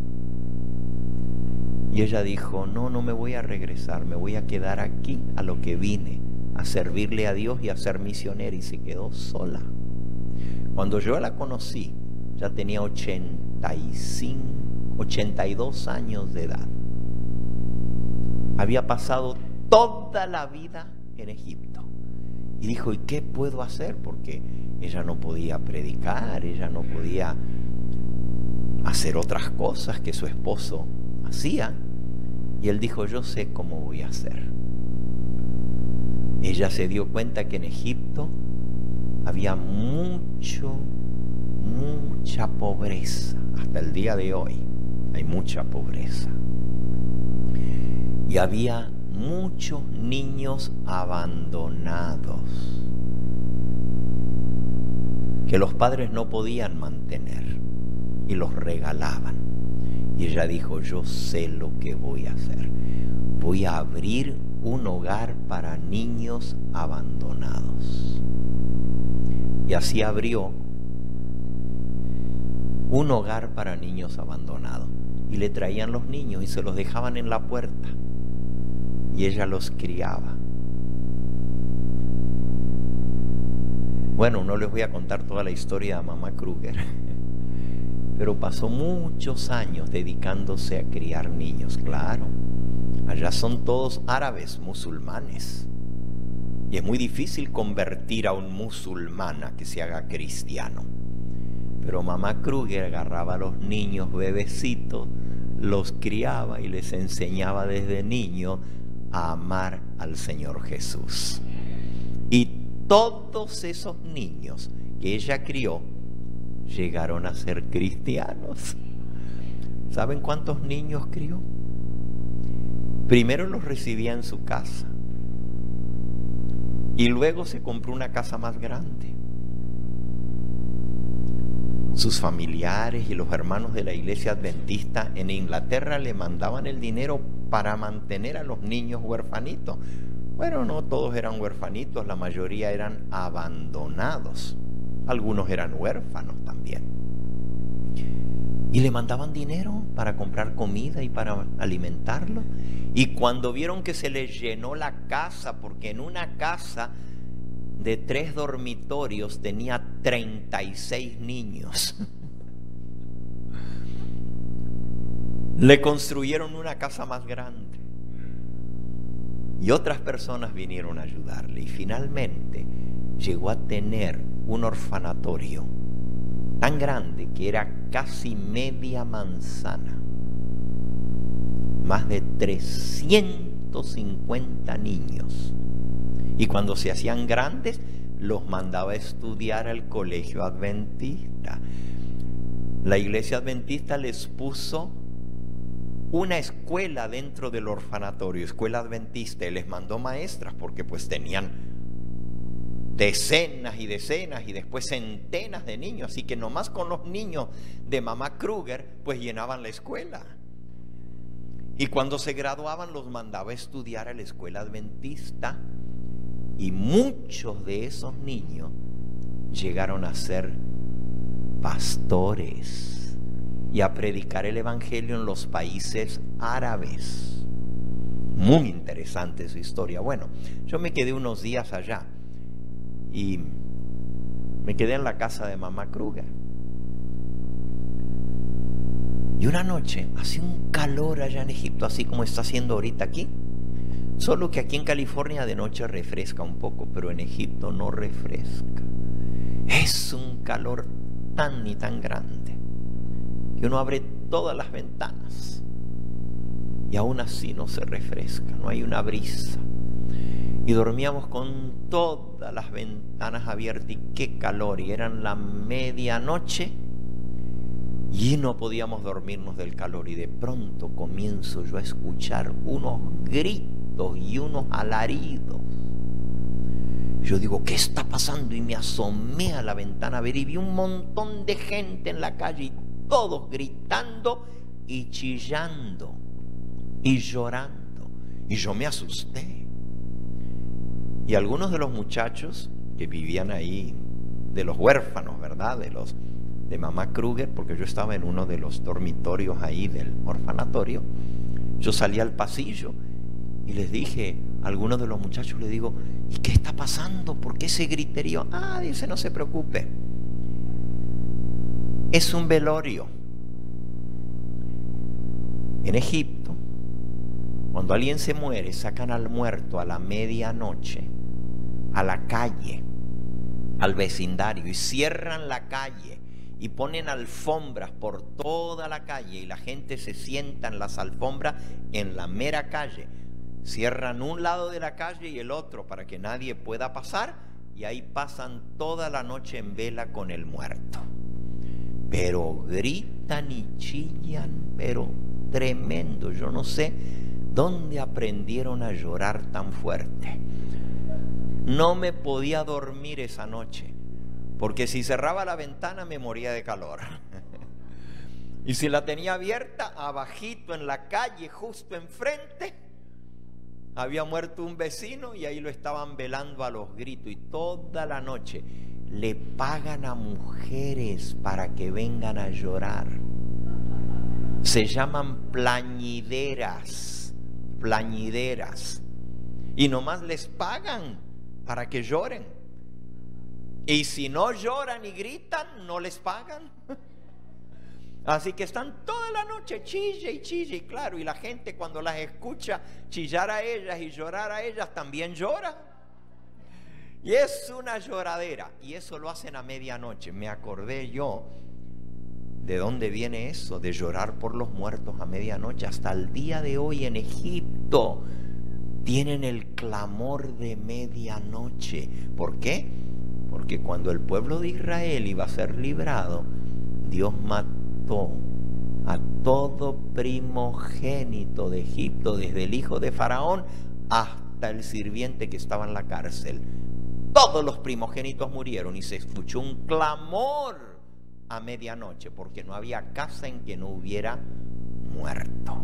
Y ella dijo, no, no me voy a regresar, me voy a quedar aquí a lo que vine, a servirle a Dios y a ser misionera, y se quedó sola. Cuando yo la conocí, ya tenía ochenta y cinco, ochenta y dos años de edad. Había pasado toda la vida en Egipto. Y dijo, ¿y qué puedo hacer? Porque ella no podía predicar, ella no podía hacer otras cosas que su esposo hacía. Y él dijo, yo sé cómo voy a hacer. Ella se dio cuenta que en Egipto había mucho, mucha pobreza. Hasta el día de hoy hay mucha pobreza. Y había muchos niños abandonados que los padres no podían mantener y los regalaban. Y ella dijo, yo sé lo que voy a hacer. Voy a abrir un hogar para niños abandonados. Y así abrió un hogar para niños abandonados. Y le traían los niños y se los dejaban en la puerta. Y ella los criaba. Bueno, no les voy a contar toda la historia de mamá Kruger, pero pasó muchos años dedicándose a criar niños. Claro, allá son todos árabes, musulmanes, y es muy difícil convertir a un musulmán a que se haga cristiano. Pero mamá Kruger agarraba a los niños bebecitos, los criaba y les enseñaba desde niños a amar al Señor Jesús. Y todos esos niños que ella crió llegaron a ser cristianos. ¿Saben cuántos niños crió? Primero los recibía en su casa y luego se compró una casa más grande. Sus familiares y los hermanos de la iglesia adventista en Inglaterra le mandaban el dinero para mantener a los niños huerfanitos. Bueno, no todos eran huerfanitos, la mayoría eran abandonados. Algunos eran huérfanos también. Y le mandaban dinero para comprar comida y para alimentarlo. Y cuando vieron que se les llenó la casa, porque en una casa de tres dormitorios tenía treinta y seis niños, le construyeron una casa más grande. Y otras personas vinieron a ayudarle. Y finalmente llegó a tener un orfanatorio tan grande que era casi media manzana. Más de trescientos cincuenta niños. Y cuando se hacían grandes, los mandaba a estudiar al colegio adventista. La iglesia adventista les puso una escuela dentro del orfanatorio, escuela adventista, y les mandó maestras porque pues tenían decenas y decenas y después centenas de niños, así que nomás con los niños de mamá Kruger pues llenaban la escuela. Y cuando se graduaban los mandaba a estudiar a la escuela adventista, y muchos de esos niños llegaron a ser pastores y a predicar el evangelio en los países árabes. Muy interesante su historia. Bueno, yo me quedé unos días allá y me quedé en la casa de mamá Kruger. Y una noche hacía un calor allá en Egipto, así como está haciendo ahorita aquí. Solo que aquí en California de noche refresca un poco, pero en Egipto no refresca. Es un calor tan y tan grande que uno abre todas las ventanas y aún así no se refresca, no hay una brisa. Y dormíamos con todas las ventanas abiertas y qué calor, y eran la medianoche Y no podíamos dormirnos del calor, y de pronto comienzo yo a escuchar unos gritos y unos alaridos. Yo digo, ¿qué está pasando? Y me asomé a la ventana a ver, y vi un montón de gente en la calle, y todos gritando y chillando y llorando. Y yo me asusté. Y algunos de los muchachos que vivían ahí, de los huérfanos, ¿verdad? De los de mamá Kruger, porque yo estaba en uno de los dormitorios ahí del orfanatorio. Yo salí al pasillo y les dije a algunos de los muchachos, les digo, ¿y qué está pasando? ¿Por qué ese griterío? Ah, dice, no se preocupe, es un velorio. En Egipto, cuando alguien se muere, sacan al muerto a la medianoche a la calle, al vecindario, y cierran la calle y ponen alfombras por toda la calle, y la gente se sienta en las alfombras en la mera calle. Cierran un lado de la calle y el otro para que nadie pueda pasar, y ahí pasan toda la noche en vela con el muerto. Pero gritan y chillan, pero tremendo. Yo no sé dónde aprendieron a llorar tan fuerte. No me podía dormir esa noche, porque si cerraba la ventana me moría de calor. Y si la tenía abierta, abajito en la calle, justo enfrente, había muerto un vecino y ahí lo estaban velando a los gritos. Y toda la noche le pagan a mujeres para que vengan a llorar. Se llaman plañideras, plañideras. Y nomás les pagan para que lloren. Y si no lloran y gritan, no les pagan. Así que están toda la noche chille y chille, y claro, y la gente cuando las escucha chillar a ellas y llorar a ellas, también llora. Y es una lloradera, y eso lo hacen a medianoche. Me acordé yo de dónde viene eso, de llorar por los muertos a medianoche. Hasta el día de hoy en Egipto tienen el clamor de medianoche. ¿Por qué? Porque cuando el pueblo de Israel iba a ser librado, Dios mató a todo primogénito de Egipto, desde el hijo de Faraón hasta el sirviente que estaba en la cárcel. Todos los primogénitos murieron, y se escuchó un clamor a medianoche, porque no había casa en que no hubiera muerto.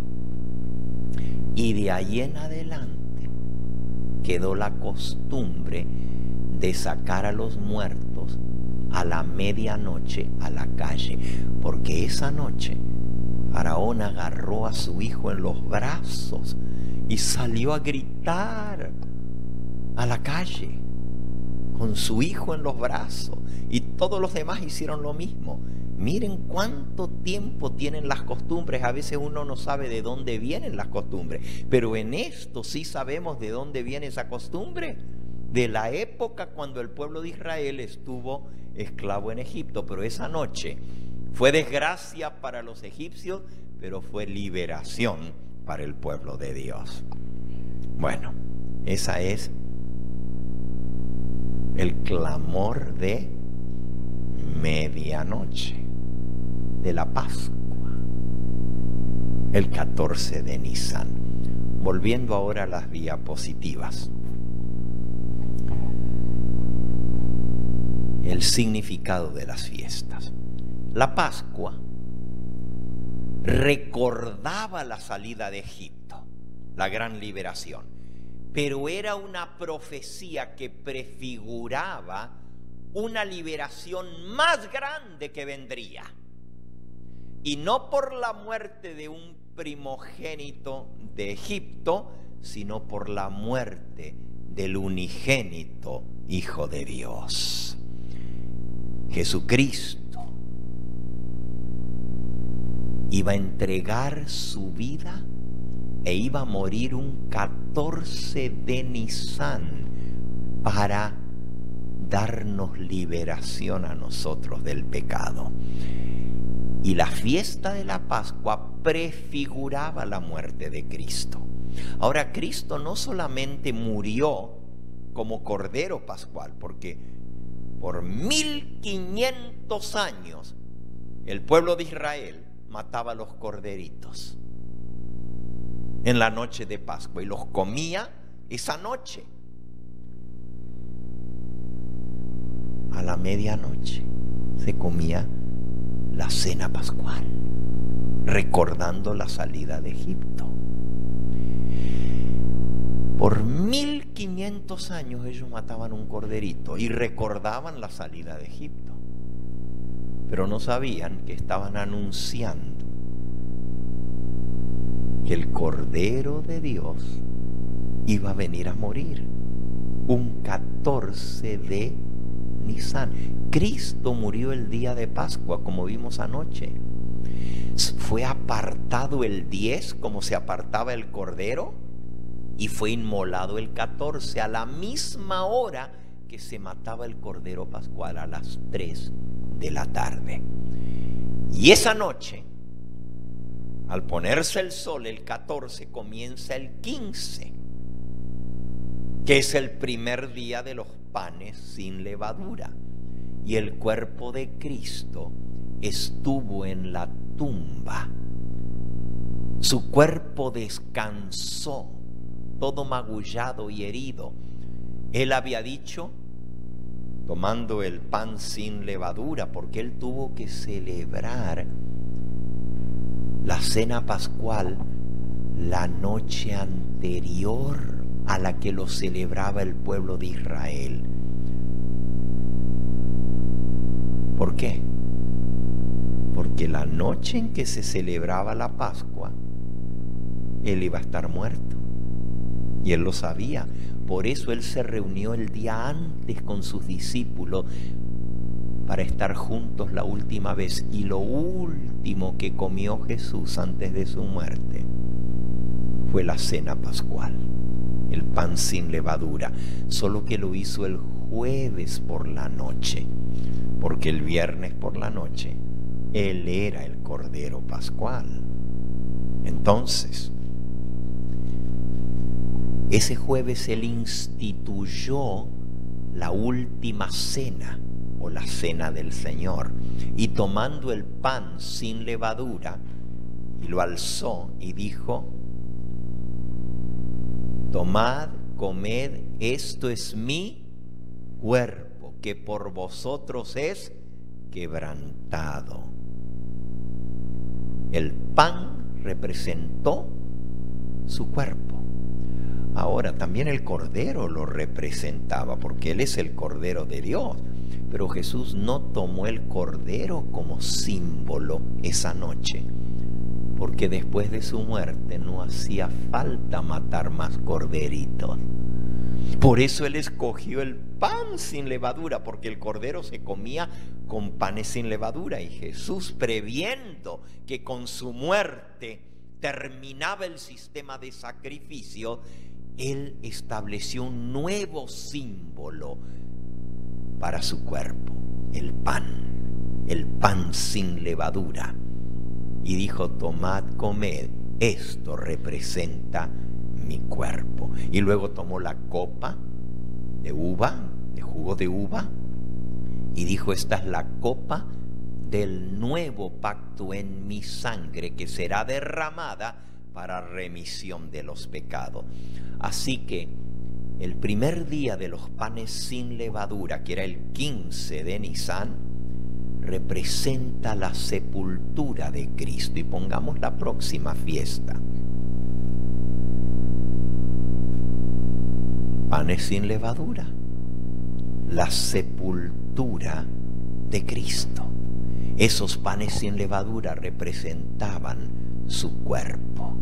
Y de ahí en adelante quedó la costumbre de sacar a los muertos a la medianoche a la calle, porque esa noche Faraón agarró a su hijo en los brazos y salió a gritar a la calle con su hijo en los brazos, y todos los demás hicieron lo mismo. Miren cuánto tiempo tienen las costumbres. A veces uno no sabe de dónde vienen las costumbres, pero en esto sí sabemos de dónde viene esa costumbre. De la época cuando el pueblo de Israel estuvo esclavo en Egipto. Pero esa noche fue desgracia para los egipcios, pero fue liberación para el pueblo de Dios. Bueno, esa es el clamor de medianoche de la Pascua, el catorce de Nisan. Volviendo ahora a las diapositivas. El significado de las fiestas. La Pascua recordaba la salida de Egipto, la gran liberación, pero era una profecía que prefiguraba una liberación más grande que vendría, y no por la muerte de un primogénito de Egipto, sino por la muerte del unigénito Hijo de Dios. Jesucristo iba a entregar su vida e iba a morir un catorce de Nisan para darnos liberación a nosotros del pecado. Y la fiesta de la Pascua prefiguraba la muerte de Cristo. Ahora, Cristo no solamente murió como Cordero Pascual, porque por mil quinientos años el pueblo de Israel mataba los corderitos en la noche de Pascua y los comía esa noche. A la medianoche se comía la cena pascual, recordando la salida de Egipto. Por mil quinientos años ellos mataban un corderito y recordaban la salida de Egipto, pero no sabían que estaban anunciando que el Cordero de Dios iba a venir a morir un catorce de Nisan. Cristo murió el día de Pascua, como vimos anoche. Fue apartado el diez, como se apartaba el cordero, y fue inmolado el catorce, a la misma hora que se mataba el cordero pascual, a las tres de la tarde. Y esa noche, al ponerse el sol, el catorce, comienza el quince, que es el primer día de los panes sin levadura. Y el cuerpo de Cristo estuvo en la tumba. Su cuerpo descansó, todo magullado y herido. Él había dicho, tomando el pan sin levadura, porque él tuvo que celebrar la cena pascual la noche anterior a la que lo celebraba el pueblo de Israel. ¿Por qué? Porque la noche en que se celebraba la Pascua, él iba a estar muerto. Y él lo sabía. Por eso él se reunió el día antes con sus discípulos para estar juntos la última vez. Y lo último que comió Jesús antes de su muerte fue la cena pascual, el pan sin levadura, solo que lo hizo el jueves por la noche, porque el viernes por la noche él era el Cordero Pascual. Entonces, ese jueves él instituyó la última cena, o la cena del Señor, y tomando el pan sin levadura, y lo alzó y dijo: tomad, comed, esto es mi cuerpo, que por vosotros es quebrantado. El pan representó su cuerpo. Ahora también el cordero lo representaba, porque él es el Cordero de Dios. Pero Jesús no tomó el cordero como símbolo esa noche, porque después de su muerte no hacía falta matar más corderitos. Por eso él escogió el pan sin levadura, porque el cordero se comía con panes sin levadura. Y Jesús, previendo que con su muerte terminaba el sistema de sacrificio, él estableció un nuevo símbolo para su cuerpo, el pan, el pan sin levadura. Y dijo: tomad, comed, esto representa mi cuerpo. Y luego tomó la copa de uva, de jugo de uva, y dijo: esta es la copa del nuevo pacto en mi sangre, que será derramada para remisión de los pecados. Así que el primer día de los panes sin levadura, que era el quince de Nisan, representa la sepultura de Cristo. Y pongamos la próxima fiesta. Panes sin levadura, la sepultura de Cristo. Esos panes sin levadura representaban su cuerpo.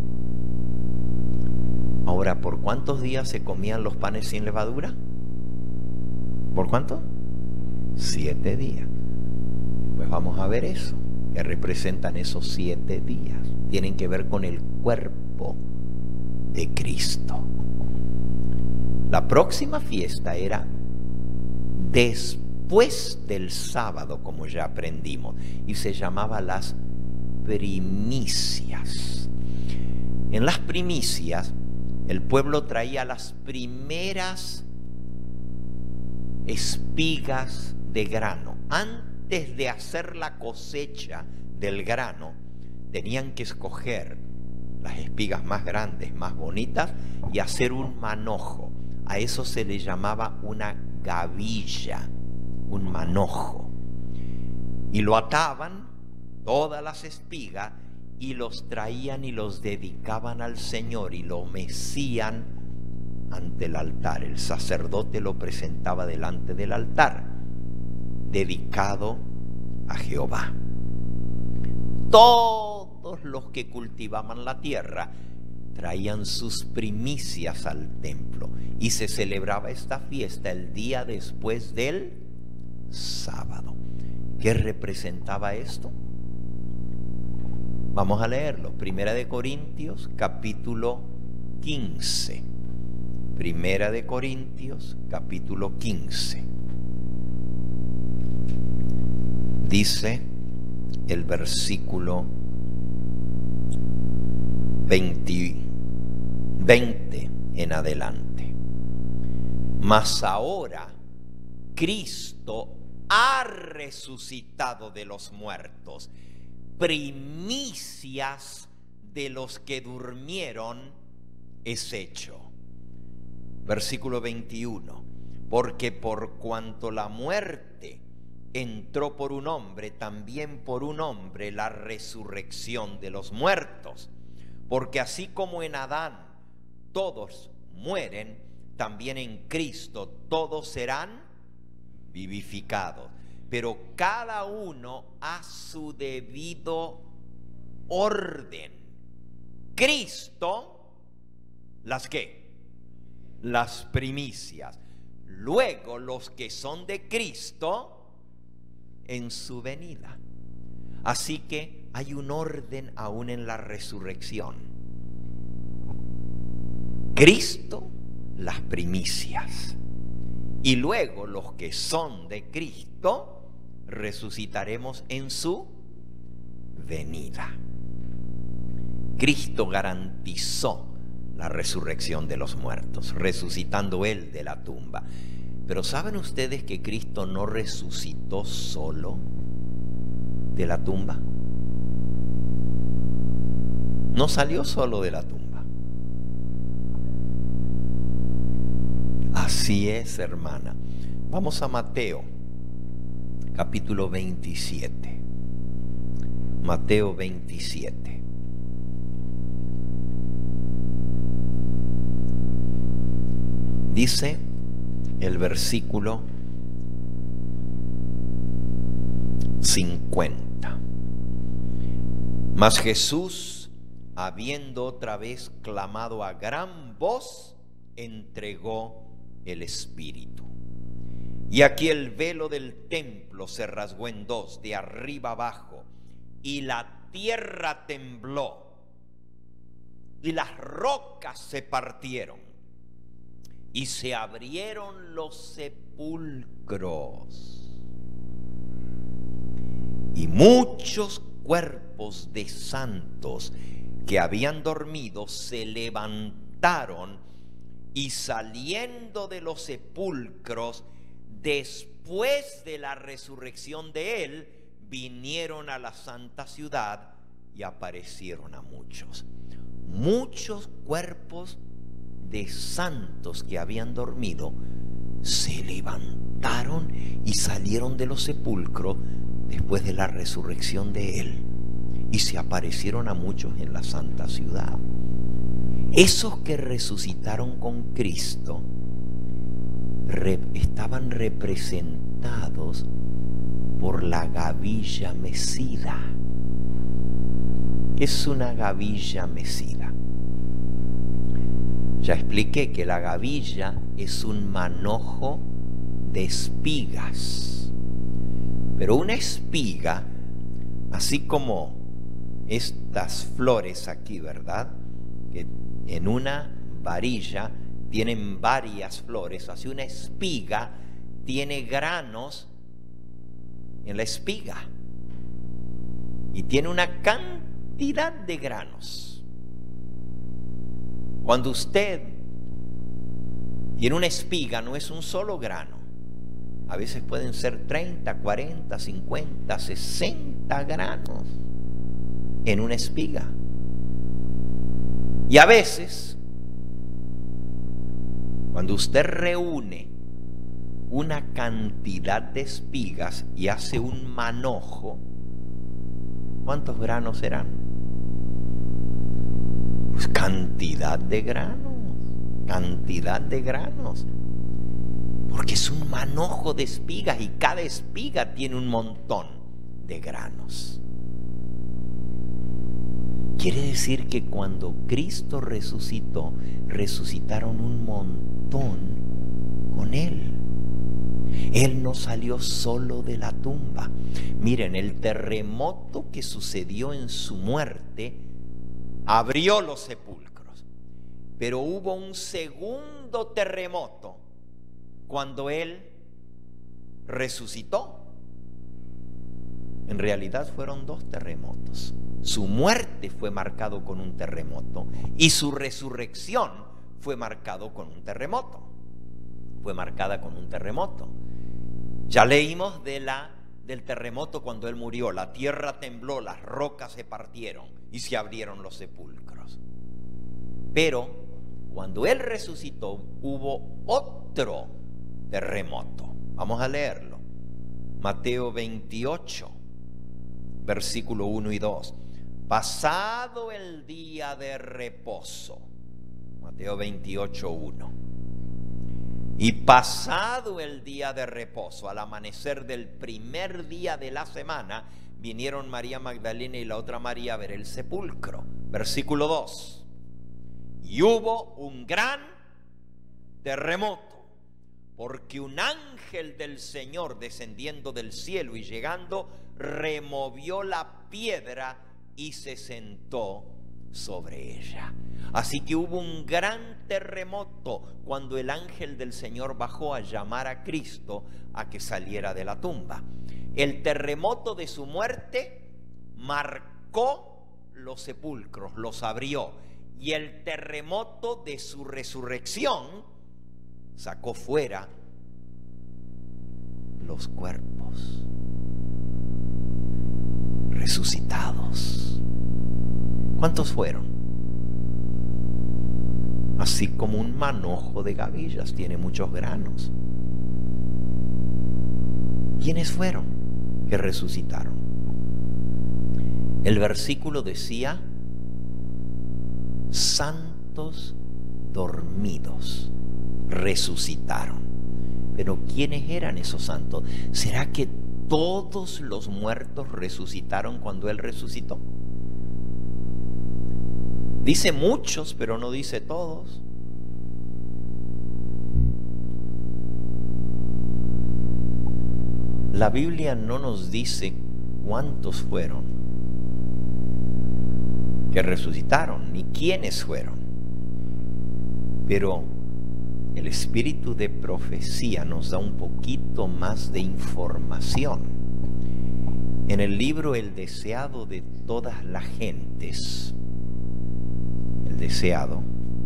Ahora, ¿por cuántos días se comían los panes sin levadura? ¿Por cuánto? Siete días. Pues vamos a ver eso, que representan esos siete días. Tienen que ver con el cuerpo de Cristo. La próxima fiesta era después del sábado, como ya aprendimos, y se llamaba las primicias. En las primicias, el pueblo traía las primeras espigas de grano antes antes de hacer la cosecha del grano, tenían que escoger las espigas más grandes, más bonitas, y hacer un manojo. A eso se le llamaba una gavilla, un manojo. Y lo ataban, todas las espigas, y los traían y los dedicaban al Señor y lo mecían ante el altar. El sacerdote lo presentaba delante del altar, dedicado a Jehová. Todos los que cultivaban la tierra traían sus primicias al templo y se celebraba esta fiesta el día después del sábado. ¿Qué representaba esto? Vamos a leerlo. Primera de Corintios, capítulo quince. Primera de Corintios, capítulo quince. Dice el versículo veinte, veinte en adelante. Mas ahora Cristo ha resucitado de los muertos, primicias de los que durmieron es hecho. Versículo veintiuno. Porque por cuanto la muerte entró por un hombre, también por un hombre la resurrección de los muertos. Porque así como en Adán todos mueren, también en Cristo todos serán vivificados, pero cada uno a su debido orden. Cristo, ¿las qué? Las primicias. Luego los que son de Cristo en su venida. Así que hay un orden aún en la resurrección. Cristo, las primicias. Y luego los que son de Cristo resucitaremos en su venida. Cristo garantizó la resurrección de los muertos, resucitando Él de la tumba. Pero ¿saben ustedes que Cristo no resucitó solo de la tumba? No salió solo de la tumba. Así es, hermana. Vamos a Mateo, capítulo veintisiete. Mateo veintisiete. Dice el versículo cincuenta. Mas Jesús, habiendo otra vez clamado a gran voz, entregó el Espíritu. Y aquí el velo del templo se rasgó en dos, de arriba abajo, y la tierra tembló, y las rocas se partieron, y se abrieron los sepulcros, y muchos cuerpos de santos que habían dormido se levantaron, y saliendo de los sepulcros después de la resurrección de Él, vinieron a la santa ciudad y aparecieron a muchos. Muchos cuerpos de santos que habían dormido se levantaron y salieron de los sepulcros después de la resurrección de Él, y se aparecieron a muchos en la santa ciudad. Esos que resucitaron con Cristo re, estaban representados por la gavilla mecida. ¿Qué es una gavilla mecida? Ya expliqué que la gavilla es un manojo de espigas. Pero una espiga, así como estas flores aquí, ¿verdad?, que en una varilla tienen varias flores, así una espiga tiene granos en la espiga y tiene una cantidad de granos. Cuando usted tiene una espiga, no es un solo grano, A veces pueden ser treinta, cuarenta, cincuenta, sesenta granos en una espiga. Y a veces, cuando usted reúne una cantidad de espigas y hace un manojo, ¿cuántos granos serán? Pues cantidad de granos, cantidad de granos. Porque es un manojo de espigas y cada espiga tiene un montón de granos. Quiere decir que cuando Cristo resucitó, resucitaron un montón con Él. Él no salió solo de la tumba. Miren, el terremoto que sucedió en su muerte abrió los sepulcros. Pero hubo un segundo terremoto cuando Él resucitó. En realidad fueron dos terremotos. Su muerte fue marcado con un terremoto y su resurrección fue marcado con un terremoto. Fue marcada con un terremoto. Ya leímos de la, del terremoto cuando Él murió. La tierra tembló, las rocas se partieron y se abrieron los sepulcros. Pero cuando Él resucitó hubo otro terremoto. Vamos a leerlo. Mateo veintiocho, versículo uno y dos. Pasado el día de reposo. Mateo veintiocho, uno. Y pasado el día de reposo, al amanecer del primer día de la semana, vinieron María Magdalena y la otra María a ver el sepulcro. Versículo dos. Y hubo un gran terremoto, porque un ángel del Señor descendiendo del cielo y llegando, removió la piedra y se sentó sobre ella. Así que hubo un gran terremoto cuando el ángel del Señor bajó a llamar a Cristo a que saliera de la tumba. El terremoto de su muerte marcó los sepulcros, los abrió, y el terremoto de su resurrección sacó fuera los cuerpos resucitados. ¿Cuántos fueron? Así como un manojo de gavillas tiene muchos granos. ¿Quiénes fueron que resucitaron? El versículo decía: santos dormidos resucitaron. Pero ¿quiénes eran esos santos? ¿Será que todos los muertos resucitaron cuando Él resucitó? Dice muchos, pero no dice todos. La Biblia no nos dice cuántos fueron que resucitaron, ni quiénes fueron. Pero el espíritu de profecía nos da un poquito más de información. En el libro El deseado de todas las gentes, el deseado,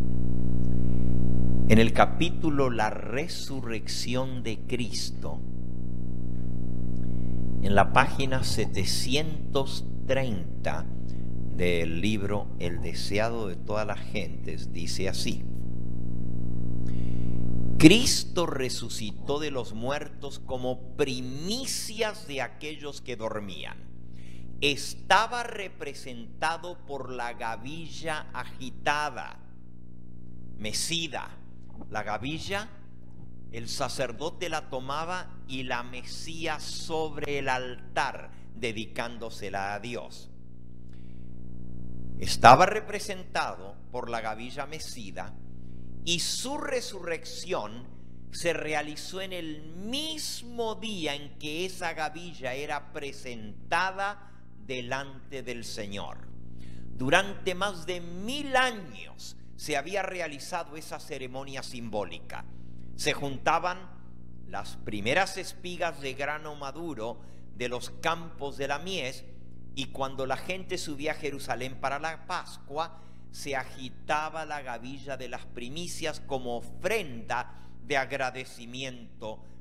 en el capítulo La resurrección de Cristo, en la página setecientos treinta del libro El deseado de todas las gentes, dice así: Cristo resucitó de los muertos como primicias de aquellos que dormían. Estaba representado por la gavilla agitada, mecida. La gavilla, el sacerdote la tomaba y la mecía sobre el altar, dedicándosela a Dios. Estaba representado por la gavilla mecida, y su resurrección se realizó en el mismo día en que esa gavilla era presentada delante del Señor. Durante más de mil años se había realizado esa ceremonia simbólica. Se juntaban las primeras espigas de grano maduro de los campos de la mies, y cuando la gente subía a Jerusalén para la Pascua, se agitaba la gavilla de las primicias como ofrenda de agradecimiento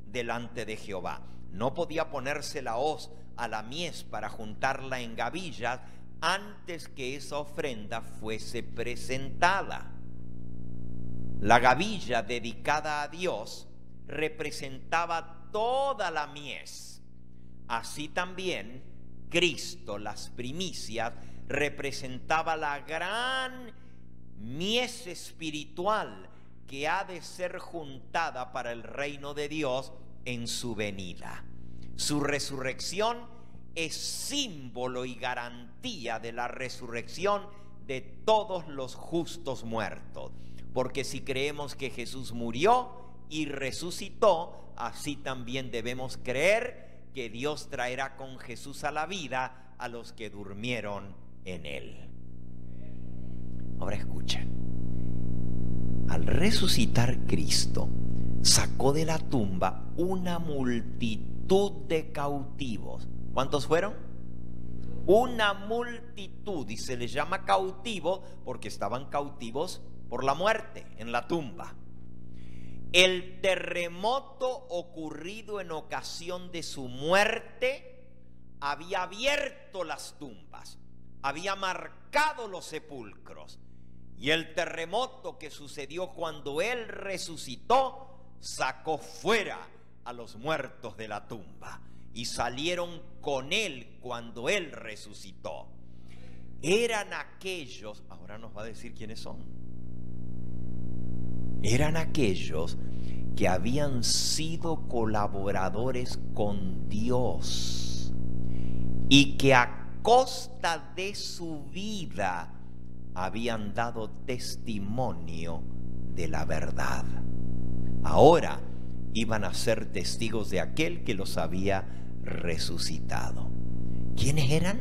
delante de Jehová. No podía ponerse la hoz a la mies para juntarla en gavillas antes que esa ofrenda fuese presentada. La gavilla dedicada a Dios representaba toda la mies. Así también Cristo, las primicias, representaba la gran mies espiritual que ha de ser juntada para el reino de Dios en su venida. Su resurrección es símbolo y garantía de la resurrección de todos los justos muertos. Porque si creemos que Jesús murió y resucitó, así también debemos creer que Dios traerá con Jesús a la vida a los que durmieron en él. Ahora escuchen. Al resucitar Cristo, sacó de la tumba una multitud de cautivos. ¿Cuántos fueron? Una multitud, y se les llama cautivos porque estaban cautivos por la muerte en la tumba. El terremoto ocurrido en ocasión de su muerte había abierto las tumbas, había marcado los sepulcros, y el terremoto que sucedió cuando él resucitó sacó fuera a los muertos de la tumba y salieron con él cuando él resucitó. Eran aquellos, ahora nos va a decir quiénes son, eran aquellos que habían sido colaboradores con Dios y que a costa de su vida habían dado testimonio de la verdad. Ahora iban a ser testigos de aquel que los había resucitado. ¿Quiénes eran?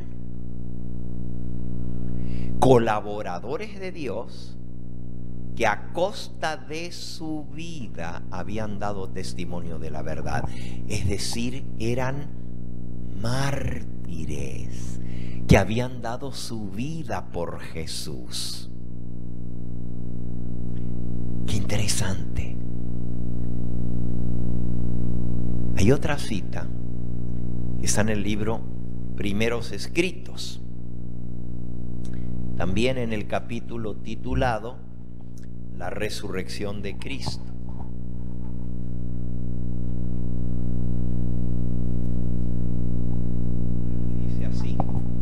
Colaboradores de Dios que a costa de su vida habían dado testimonio de la verdad. Es decir, eran mártires que habían dado su vida por Jesús. Qué interesante. Hay otra cita que está en el libro Primeros Escritos, también en el capítulo titulado La resurrección de Cristo. Dice así: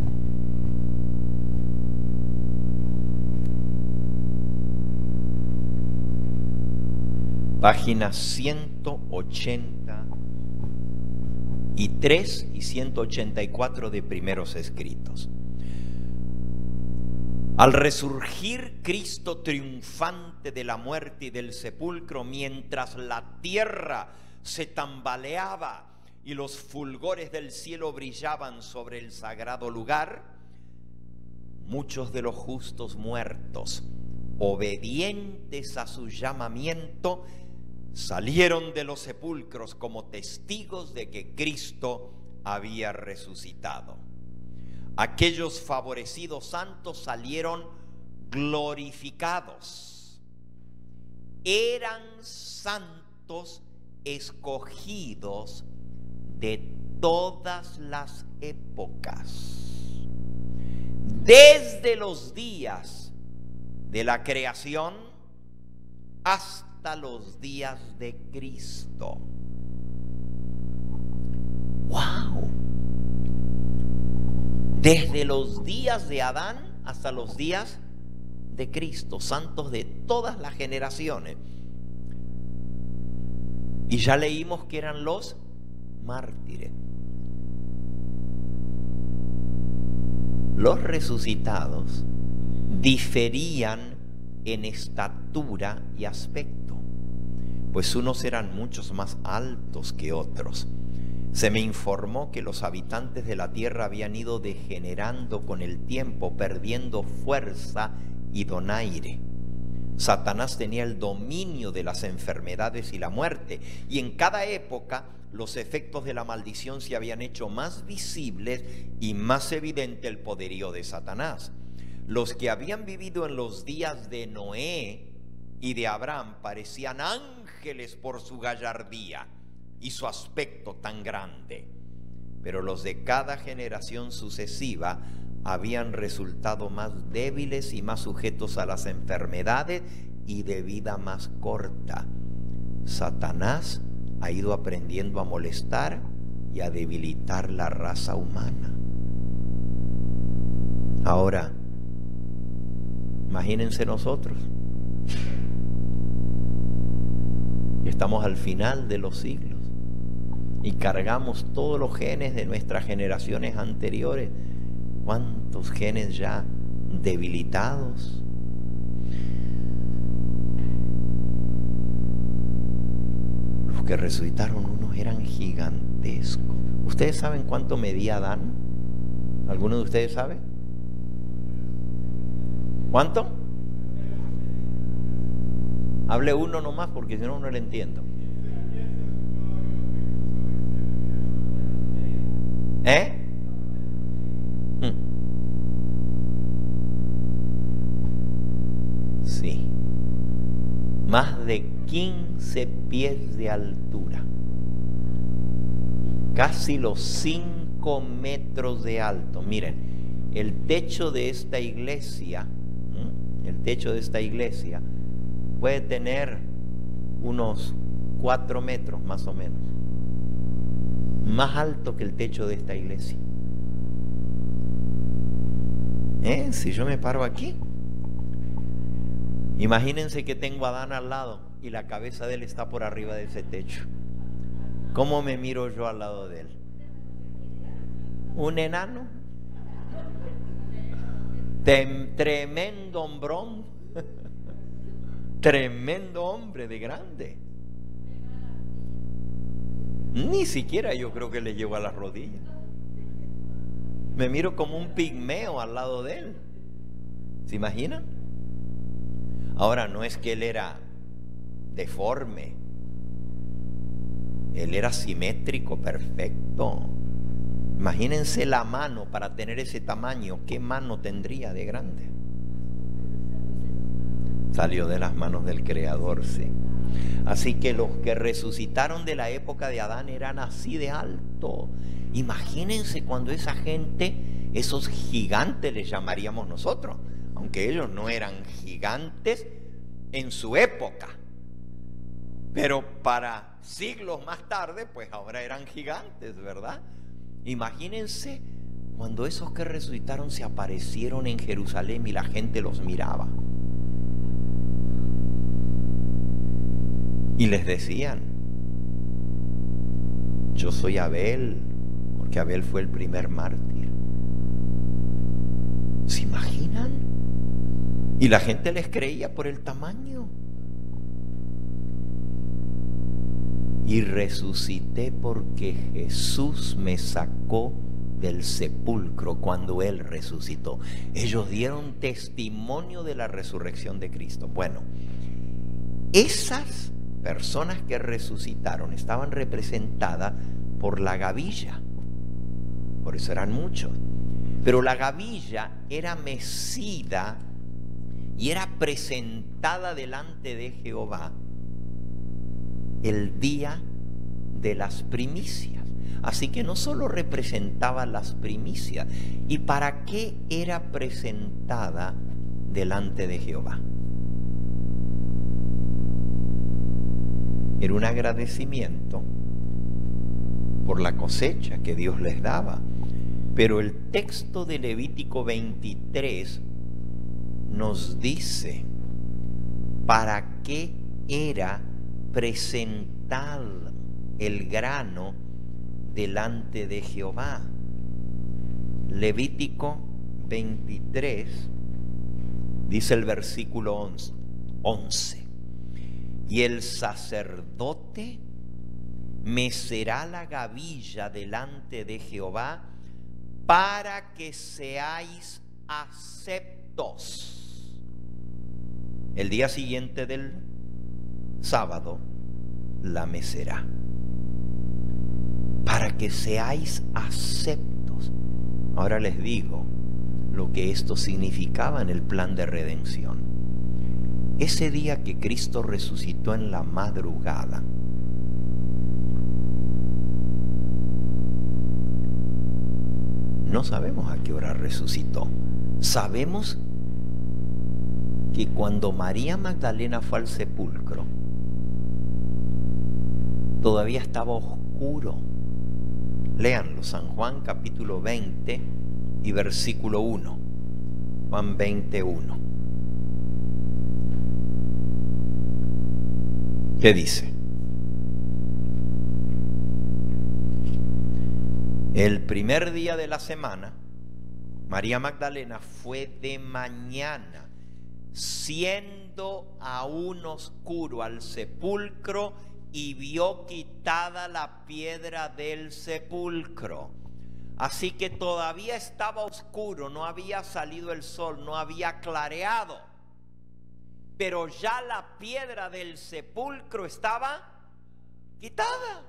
páginas ciento ochenta y tres y ciento ochenta y cuatro de Primeros Escritos. Al resurgir Cristo triunfante de la muerte y del sepulcro, mientras la tierra se tambaleaba y los fulgores del cielo brillaban sobre el sagrado lugar, muchos de los justos muertos, obedientes a su llamamiento, salieron de los sepulcros como testigos de que Cristo había resucitado. Aquellos favorecidos santos salieron glorificados. Eran santos escogidos de todas las épocas, desde los días de la creación hasta los días de Cristo. ¡Wow! Desde los días de Adán hasta los días de Cristo, santos de todas las generaciones. Y ya leímos que eran los mártires. Los resucitados diferían en estatura y aspecto, pues unos eran muchos más altos que otros. Se me informó que los habitantes de la tierra habían ido degenerando con el tiempo, perdiendo fuerza y donaire. Satanás tenía el dominio de las enfermedades y la muerte, y en cada época los efectos de la maldición se habían hecho más visibles y más evidente el poderío de Satanás. Los que habían vivido en los días de Noé y de Abraham parecían ángeles por su gallardía. y su aspecto tan grande. Pero los de cada generación sucesiva habían resultado más débiles y más sujetos a las enfermedades y de vida más corta. Satanás ha ido aprendiendo a molestar y a debilitar la raza humana. Ahora, imagínense nosotros. Estamos al final de los siglos y cargamos todos los genes de nuestras generaciones anteriores. ¿Cuántos genes ya debilitados? Los que resucitaron unos eran gigantescos. ¿Ustedes saben cuánto medía Adán? ¿Alguno de ustedes sabe? ¿Cuánto? Hable uno nomás porque si no, no le entiendo. ¿Eh? Hmm. Sí. Más de quince pies de altura. Casi los cinco metros de alto. Miren, el techo de esta iglesia, ¿eh? el techo de esta iglesia puede tener unos cuatro metros más o menos. Más alto que el techo de esta iglesia. ¿Eh? Si yo me paro aquí, imagínense que tengo a Adán al lado y la cabeza de él está por arriba de ese techo. ¿Cómo me miro yo al lado de él? ¿Un enano? Tem, tremendo hombrón. Tremendo hombre de grande. Ni siquiera yo creo que le llego a las rodillas. Me miro como un pigmeo al lado de él. ¿Se imaginan? Ahora, no es que él era deforme. Él era simétrico, perfecto. Imagínense la mano para tener ese tamaño. ¿Qué mano tendría de grande? Salió de las manos del Creador, sí. Así que los que resucitaron de la época de Adán eran así de alto. Imagínense cuando esa gente, esos gigantes les llamaríamos nosotros, aunque ellos no eran gigantes en su época, pero para siglos más tarde, pues ahora eran gigantes, ¿verdad? Imagínense cuando esos que resucitaron se aparecieron en Jerusalén y la gente los miraba. Y les decían, yo soy Abel, porque Abel fue el primer mártir. ¿Se imaginan? Y la gente les creía por el tamaño. Y resucité porque Jesús me sacó del sepulcro cuando Él resucitó. Ellos dieron testimonio de la resurrección de Cristo. Bueno, esas personas que resucitaron estaban representadas por la gavilla, por eso eran muchos, pero la gavilla era mecida y era presentada delante de Jehová el día de las primicias. Así que no solo representaba las primicias. ¿Y para qué era presentada delante de Jehová? Era un agradecimiento por la cosecha que Dios les daba. Pero el texto de Levítico veintitrés nos dice para qué era presentar el grano delante de Jehová. Levítico veintitrés, dice el versículo once. Y el sacerdote mecerá la gavilla delante de Jehová para que seáis aceptos. El día siguiente del sábado la mecerá para que seáis aceptos. Ahora les digo lo que esto significaba en el plan de redención. Ese día que Cristo resucitó en la madrugada, No sabemos a qué hora resucitó. Sabemos que cuando María Magdalena fue al sepulcro, todavía estaba oscuro. Léanlo, San Juan capítulo veinte y versículo uno. Juan veinte, uno. ¿Qué dice? El primer día de la semana, María Magdalena fue de mañana, siendo aún oscuro, al sepulcro y vio quitada la piedra del sepulcro. Así que todavía estaba oscuro, no había salido el sol, no había clareado, pero ya la piedra del sepulcro estaba quitada.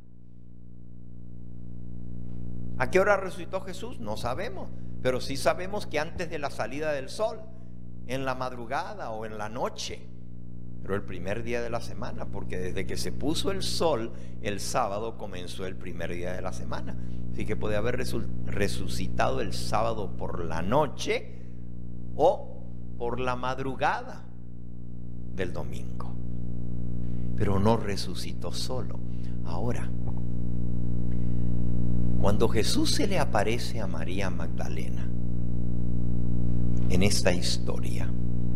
¿A qué hora resucitó Jesús? No sabemos, pero sí sabemos que antes de la salida del sol, en la madrugada o en la noche, pero el primer día de la semana, porque desde que se puso el sol el sábado comenzó el primer día de la semana. Así que puede haber resucitado el sábado por la noche o por la madrugada del domingo, pero no resucitó solo. Ahora, cuando Jesús se le aparece a María Magdalena en esta historia,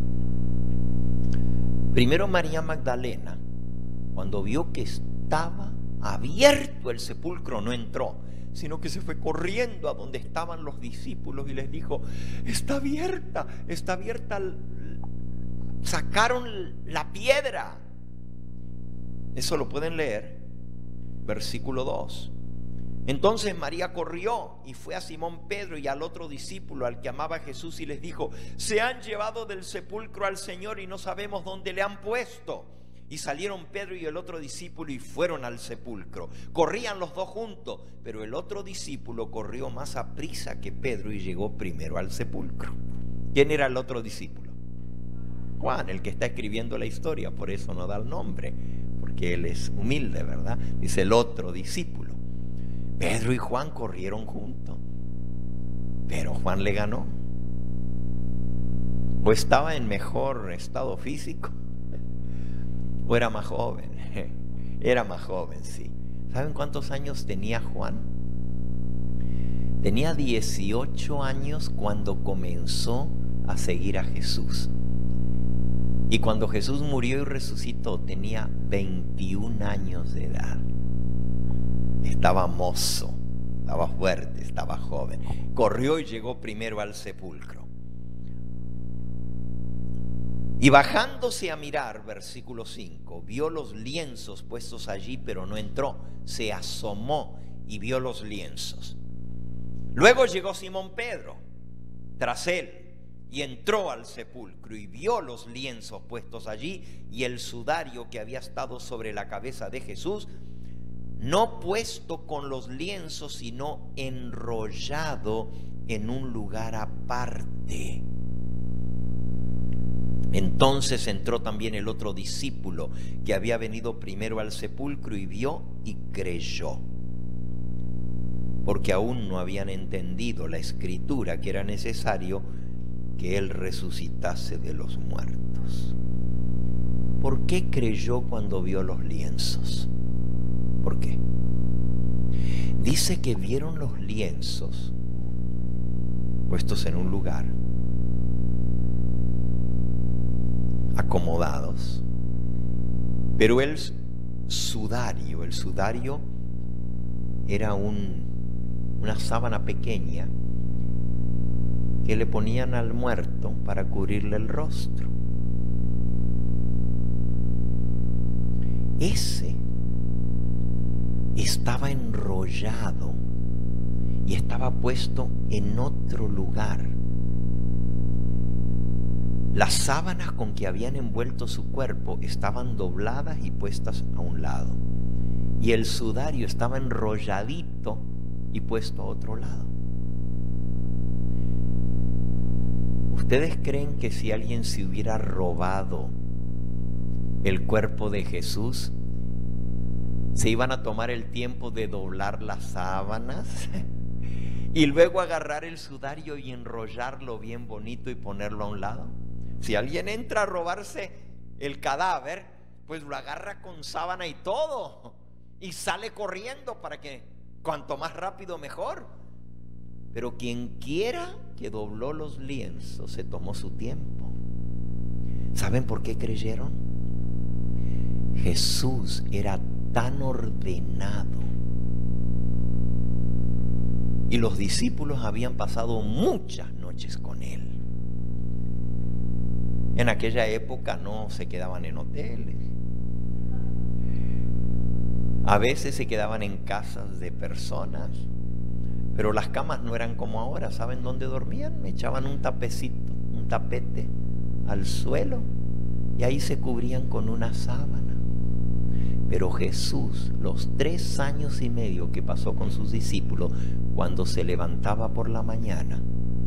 primero María Magdalena, cuando vio que estaba abierto el sepulcro, no entró, sino que se fue corriendo a donde estaban los discípulos y les dijo: está abierta, está abierta, sacaron la piedra. Eso lo pueden leer, versículo dos. Entonces María corrió y fue a Simón Pedro y al otro discípulo, al que amaba a Jesús, y les dijo: se han llevado del sepulcro al Señor y no sabemos dónde le han puesto. Y salieron Pedro y el otro discípulo y fueron al sepulcro. Corrían los dos juntos, pero el otro discípulo corrió más aprisa que Pedro y llegó primero al sepulcro. ¿Quién era el otro discípulo? Juan, el que está escribiendo la historia, por eso no da el nombre, porque él es humilde, ¿verdad? Dice el otro discípulo. Pedro y Juan corrieron juntos, pero Juan le ganó. O estaba en mejor estado físico, o era más joven. Era más joven, sí. ¿Saben cuántos años tenía Juan? Tenía dieciocho años cuando comenzó a seguir a Jesús. Y cuando Jesús murió y resucitó, tenía veintiún años de edad. Estaba mozo, estaba fuerte, estaba joven. Corrió y llegó primero al sepulcro. Y bajándose a mirar, versículo cinco, vio los lienzos puestos allí, pero no entró. Se asomó y vio los lienzos. Luego llegó Simón Pedro tras él y entró al sepulcro y vio los lienzos puestos allí y el sudario que había estado sobre la cabeza de Jesús, no puesto con los lienzos, sino enrollado en un lugar aparte. Entonces entró también el otro discípulo que había venido primero al sepulcro y vio y creyó, porque aún no habían entendido la escritura que era necesario que él resucitase de los muertos. ¿Por qué creyó cuando vio los lienzos? ¿Por qué? Dice que vieron los lienzos puestos en un lugar, acomodados, pero el sudario, el sudario era un, una sábana pequeña que le ponían al muerto para cubrirle el rostro. Ese estaba enrollado y estaba puesto en otro lugar. Las sábanas con que habían envuelto su cuerpo estaban dobladas y puestas a un lado, y el sudario estaba enrolladito y puesto a otro lado. ¿Ustedes creen que si alguien se hubiera robado el cuerpo de Jesús, se iban a tomar el tiempo de doblar las sábanas y luego agarrar el sudario y enrollarlo bien bonito y ponerlo a un lado. Si alguien entra a robarse el cadáver, pues lo agarra con sábana y todo y sale corriendo para que cuanto más rápido mejor. Pero quien quiera que dobló los lienzos se tomó su tiempo. ¿Saben por qué creyeron? Jesús era tan ordenado y los discípulos habían pasado muchas noches con él. En aquella época no se quedaban en hoteles. A veces se quedaban en casas de personas, pero las camas no eran como ahora. ¿Saben dónde dormían? Echaban un tapecito, un tapete al suelo y ahí se cubrían con una sábana. Pero Jesús, los tres años y medio que pasó con sus discípulos, cuando se levantaba por la mañana,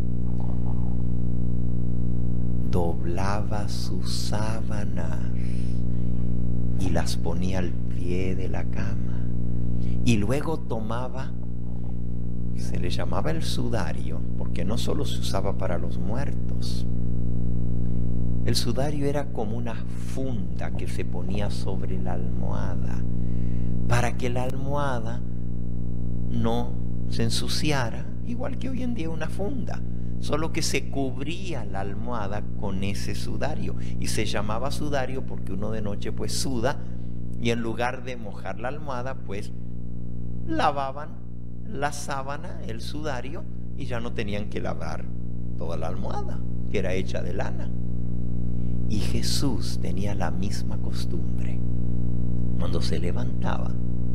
doblaba sus sábanas y las ponía al pie de la cama. Y luego tomaba, se le llamaba el sudario, porque no solo se usaba para los muertos. El sudario era como una funda que se ponía sobre la almohada para que la almohada no se ensuciara, igual que hoy en día una funda, solo que se cubría la almohada con ese sudario y se llamaba sudario porque uno de noche pues suda y en lugar de mojar la almohada pues lavaban la sábana, el sudario, y ya no tenían que lavar toda la almohada que era hecha de lana. Y Jesús tenía la misma costumbre. Cuando se levantaba,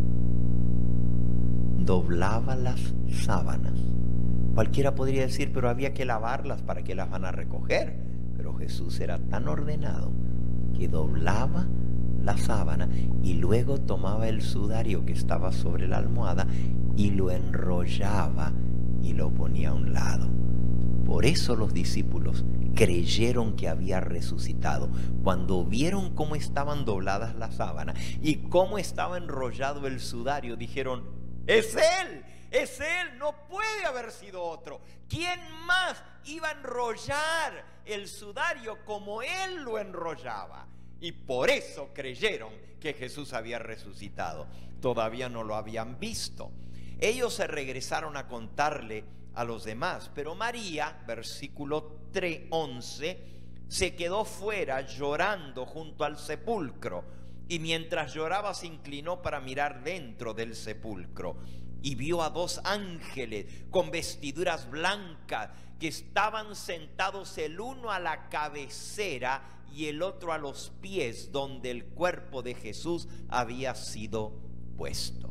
doblaba las sábanas. Cualquiera podría decir, pero había que lavarlas, ¿para qué las van a recoger? Pero Jesús era tan ordenado que doblaba la sábana y luego tomaba el sudario que estaba sobre la almohada y lo enrollaba y lo ponía a un lado. Por eso los discípulos creyeron que había resucitado. Cuando vieron cómo estaban dobladas las sábanas y cómo estaba enrollado el sudario, dijeron, ¡es Él! ¡Es Él! No puede haber sido otro. ¿Quién más iba a enrollar el sudario como Él lo enrollaba? Y por eso creyeron que Jesús había resucitado. Todavía no lo habían visto. Ellos se regresaron a contarle a los demás, pero María, versículo tres, once, se quedó fuera llorando junto al sepulcro, y mientras lloraba se inclinó para mirar dentro del sepulcro y vio a dos ángeles con vestiduras blancas que estaban sentados, el uno a la cabecera y el otro a los pies donde el cuerpo de Jesús había sido puesto.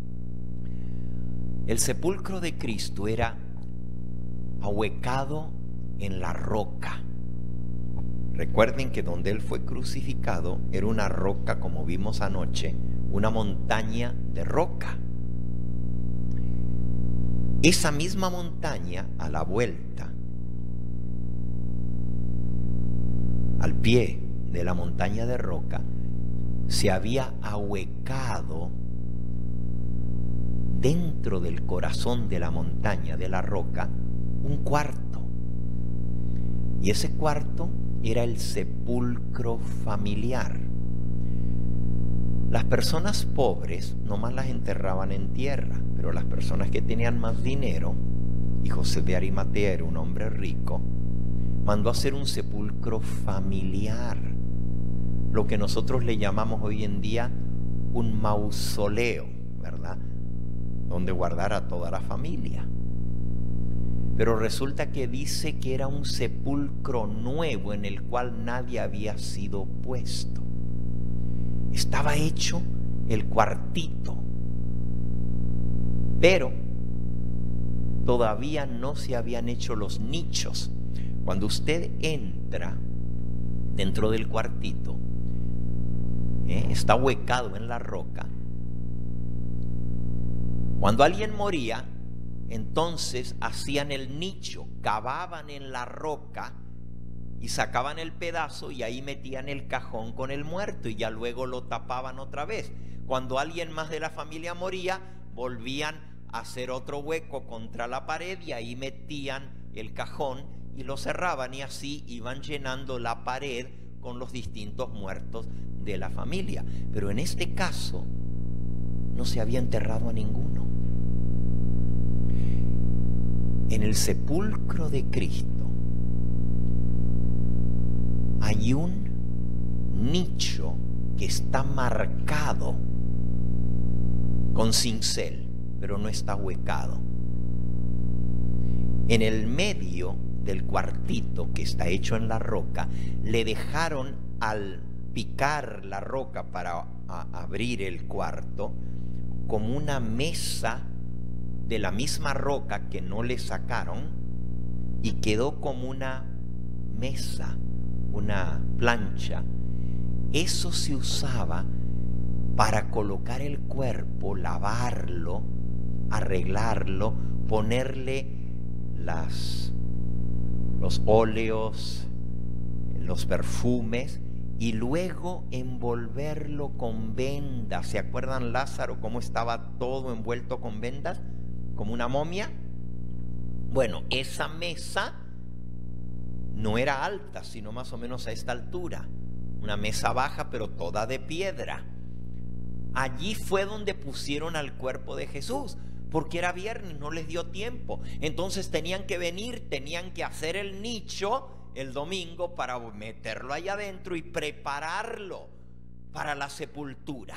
El sepulcro de Cristo era ahuecado en la roca. Recuerden que donde Él fue crucificado era una roca, como vimos anoche, una montaña de roca. Esa misma montaña, a la vuelta, al pie de la montaña de roca, se había ahuecado dentro del corazón de la montaña, de la roca, un cuarto. Y ese cuarto era el sepulcro familiar. Las personas pobres nomás las enterraban en tierra, pero las personas que tenían más dinero, y José de Arimatea era un hombre rico, mandó a hacer un sepulcro familiar, lo que nosotros le llamamos hoy en día un mausoleo, ¿verdad? Donde guardar a toda la familia. Pero resulta que dice que era un sepulcro nuevo en el cual nadie había sido puesto. Estaba hecho el cuartito, pero todavía no se habían hecho los nichos. Cuando usted entra dentro del cuartito, ¿eh? está huecado en la roca. Cuando alguien moría, entonces hacían el nicho, cavaban en la roca y sacaban el pedazo y ahí metían el cajón con el muerto y ya luego lo tapaban otra vez. Cuando alguien más de la familia moría, volvían hacer otro hueco contra la pared y ahí metían el cajón y lo cerraban, y así iban llenando la pared con los distintos muertos de la familia. Pero en este caso no se había enterrado a ninguno. En el sepulcro de Cristo hay un nicho que está marcado con cincel, pero no está huecado. En el medio del cuartito, que está hecho en la roca, le dejaron, al picar la roca para a, abrir el cuarto, como una mesa de la misma roca que no le sacaron, y quedó como una mesa, una plancha. Eso se usaba para colocar el cuerpo, lavarlo, arreglarlo, ponerle las, los óleos, los perfumes, y luego envolverlo con vendas. ¿Se acuerdan Lázaro cómo estaba todo envuelto con vendas? Como una momia. Bueno, esa mesa no era alta, sino más o menos a esta altura. Una mesa baja, pero toda de piedra. Allí fue donde pusieron al cuerpo de Jesús, porque era viernes, no les dio tiempo. Entonces tenían que venir, tenían que hacer el nicho el domingo para meterlo allá adentro y prepararlo para la sepultura.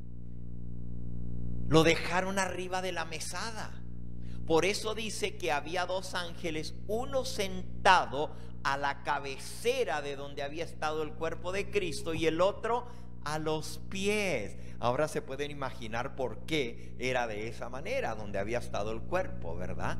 Lo dejaron arriba de la mesada. Por eso dice que había dos ángeles, uno sentado a la cabecera de donde había estado el cuerpo de Cristo y el otro a los pies. Ahora se pueden imaginar por qué era de esa manera donde había estado el cuerpo, ¿verdad?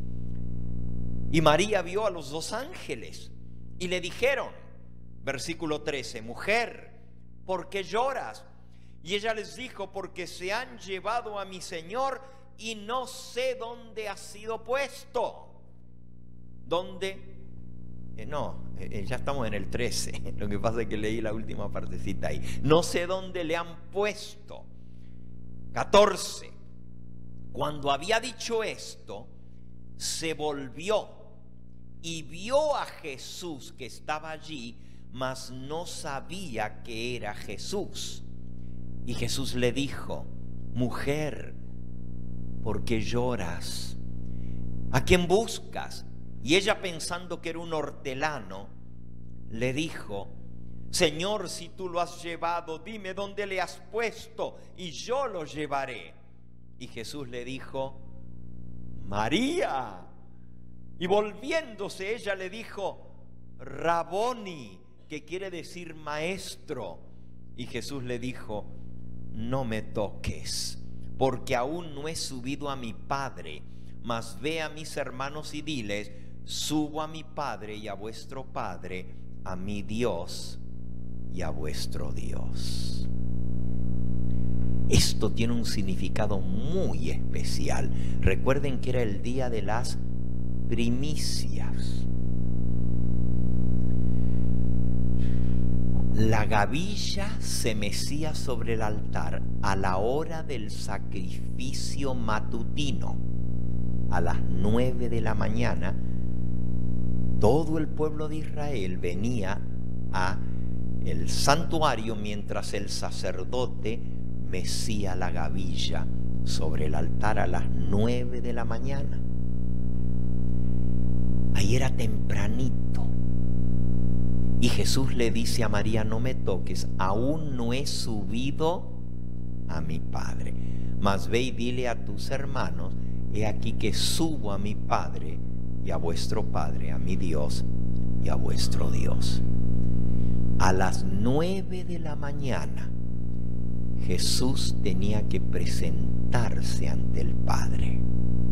Y María vio a los dos ángeles y le dijeron, versículo trece, mujer, ¿por qué lloras? Y ella les dijo, porque se han llevado a mi Señor y no sé dónde ha sido puesto. ¿Dónde? Eh, no, eh, ya estamos en el trece. Lo que pasa es que leí la última partecita ahí. No sé dónde le han puesto. catorce. Cuando había dicho esto, se volvió y vio a Jesús que estaba allí, mas no sabía que era Jesús. Y Jesús le dijo, mujer, ¿por qué lloras? ¿A quién buscas? Y ella, pensando que era un hortelano, le dijo, Señor, si tú lo has llevado, dime dónde le has puesto y yo lo llevaré. Y Jesús le dijo, María. Y volviéndose ella le dijo, Raboni, que quiere decir maestro. Y Jesús le dijo, no me toques, porque aún no he subido a mi Padre, mas ve a mis hermanos y diles, subo a mi Padre y a vuestro Padre, a mi Dios y a vuestro Dios. Esto tiene un significado muy especial. Recuerden que era el día de las primicias. La gavilla se mecía sobre el altar a la hora del sacrificio matutino. A las nueve de la mañana, todo el pueblo de Israel venía a el santuario mientras el sacerdote mecía la gavilla sobre el altar a las nueve de la mañana. Ahí era tempranito. Y Jesús le dice a María, no me toques, aún no he subido a mi Padre. Mas ve y dile a tus hermanos, he aquí que subo a mi Padre y a vuestro Padre, a mi Dios y a vuestro Dios. A las nueve de la mañana, Jesús tenía que presentarse ante el Padre.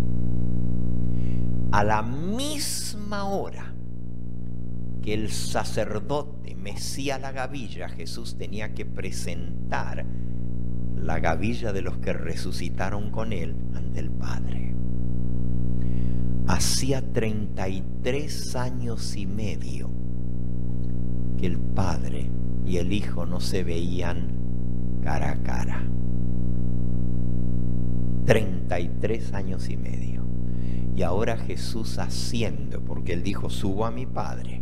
A la misma hora que el sacerdote mecía la gavilla, Jesús tenía que presentar la gavilla de los que resucitaron con él ante el Padre. Hacía treinta y tres años y medio que el Padre y el Hijo no se veían cara a cara. treinta y tres años y medio. Y ahora Jesús asciende, porque Él dijo, subo a mi Padre.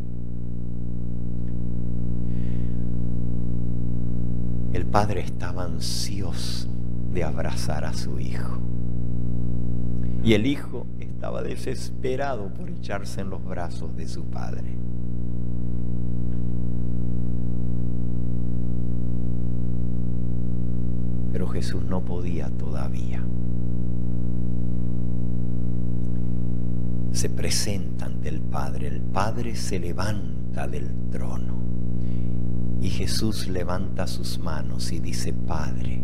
El Padre estaba ansioso de abrazar a su Hijo. Y el Hijo estaba desesperado por echarse en los brazos de su Padre. Pero Jesús no podía todavía. Se presenta ante el Padre. El Padre se levanta del trono. Y Jesús levanta sus manos y dice, Padre.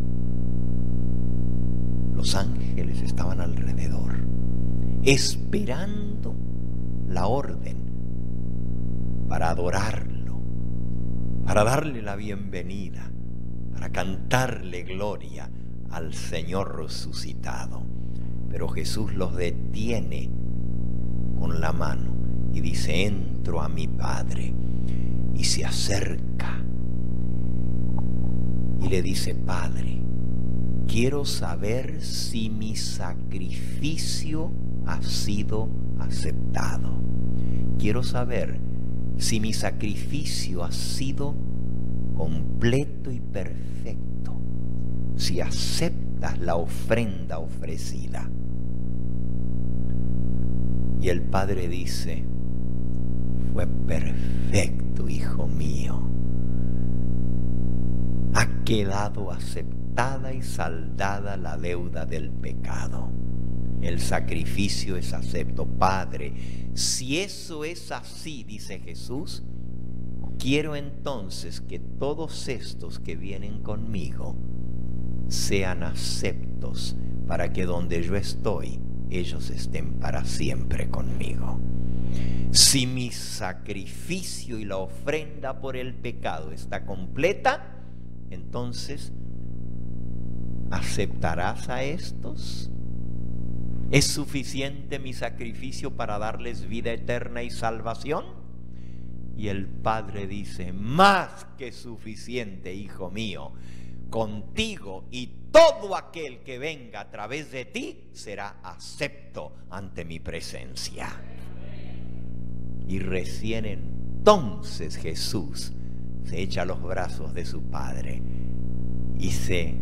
Los ángeles estaban alrededor, esperando la orden para adorarlo, para darle la bienvenida, para cantarle gloria al Señor resucitado. Pero Jesús los detiene con la mano y dice, entro a mi Padre. Y se acerca y le dice, Padre, quiero saber si mi sacrificio ha sido aceptado. Quiero saber si mi sacrificio ha sido completo y perfecto. Si aceptas la ofrenda ofrecida. Y el Padre dice, fue perfecto, hijo mío. Ha quedado aceptada y saldada la deuda del pecado. El sacrificio es acepto. Padre, si eso es así, dice Jesús, quiero entonces que todos estos que vienen conmigo sean aceptos para que donde yo estoy, ellos estén para siempre conmigo. Si mi sacrificio y la ofrenda por el pecado está completa, entonces, ¿aceptarás a estos? ¿Es suficiente mi sacrificio para darles vida eterna y salvación? Y el Padre dice, más que suficiente, hijo mío. Contigo y todo aquel que venga a través de ti será acepto ante mi presencia. Y recién entonces Jesús se echa a los brazos de su Padre y se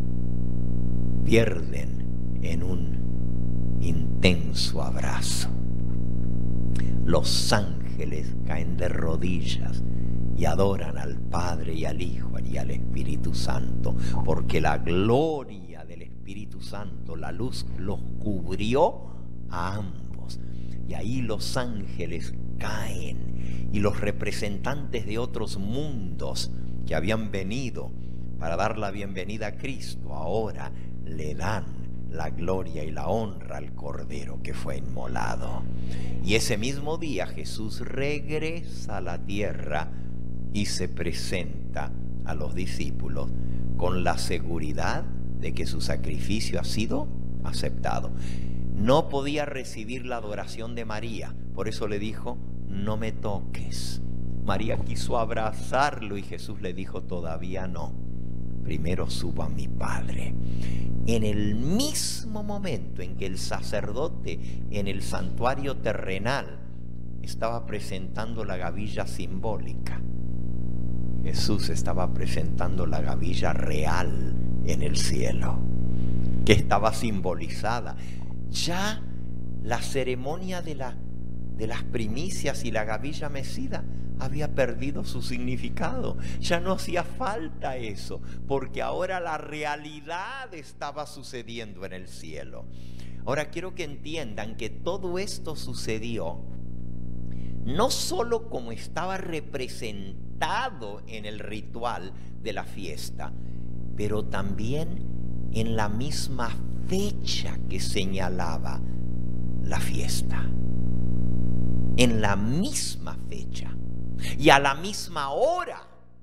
pierden en un intenso abrazo. Los ángeles caen de rodillas y adoran al Padre y al Hijo y al Espíritu Santo, porque la gloria del Espíritu Santo, la luz, los cubrió a ambos. Y ahí los ángeles caen y los representantes de otros mundos que habían venido para dar la bienvenida a Cristo, ahora le dan la gloria y la honra al Cordero que fue inmolado. Y ese mismo día Jesús regresa a la tierra y se presenta a los discípulos con la seguridad de que su sacrificio ha sido aceptado. No podía recibir la adoración de María, por eso le dijo, no me toques. María quiso abrazarlo y Jesús le dijo, todavía no. Primero subo a mi Padre. En el mismo momento en que el sacerdote en el santuario terrenal estaba presentando la gavilla simbólica, Jesús estaba presentando la gavilla real en el cielo, que estaba simbolizada. Ya la ceremonia de, la, de las primicias y la gavilla mecida había perdido su significado. Ya no hacía falta eso, porque ahora la realidad estaba sucediendo en el cielo. Ahora quiero que entiendan que todo esto sucedió no solo como estaba representado en el ritual de la fiesta, pero también en la misma fecha que señalaba la fiesta. En la misma fecha y a la misma hora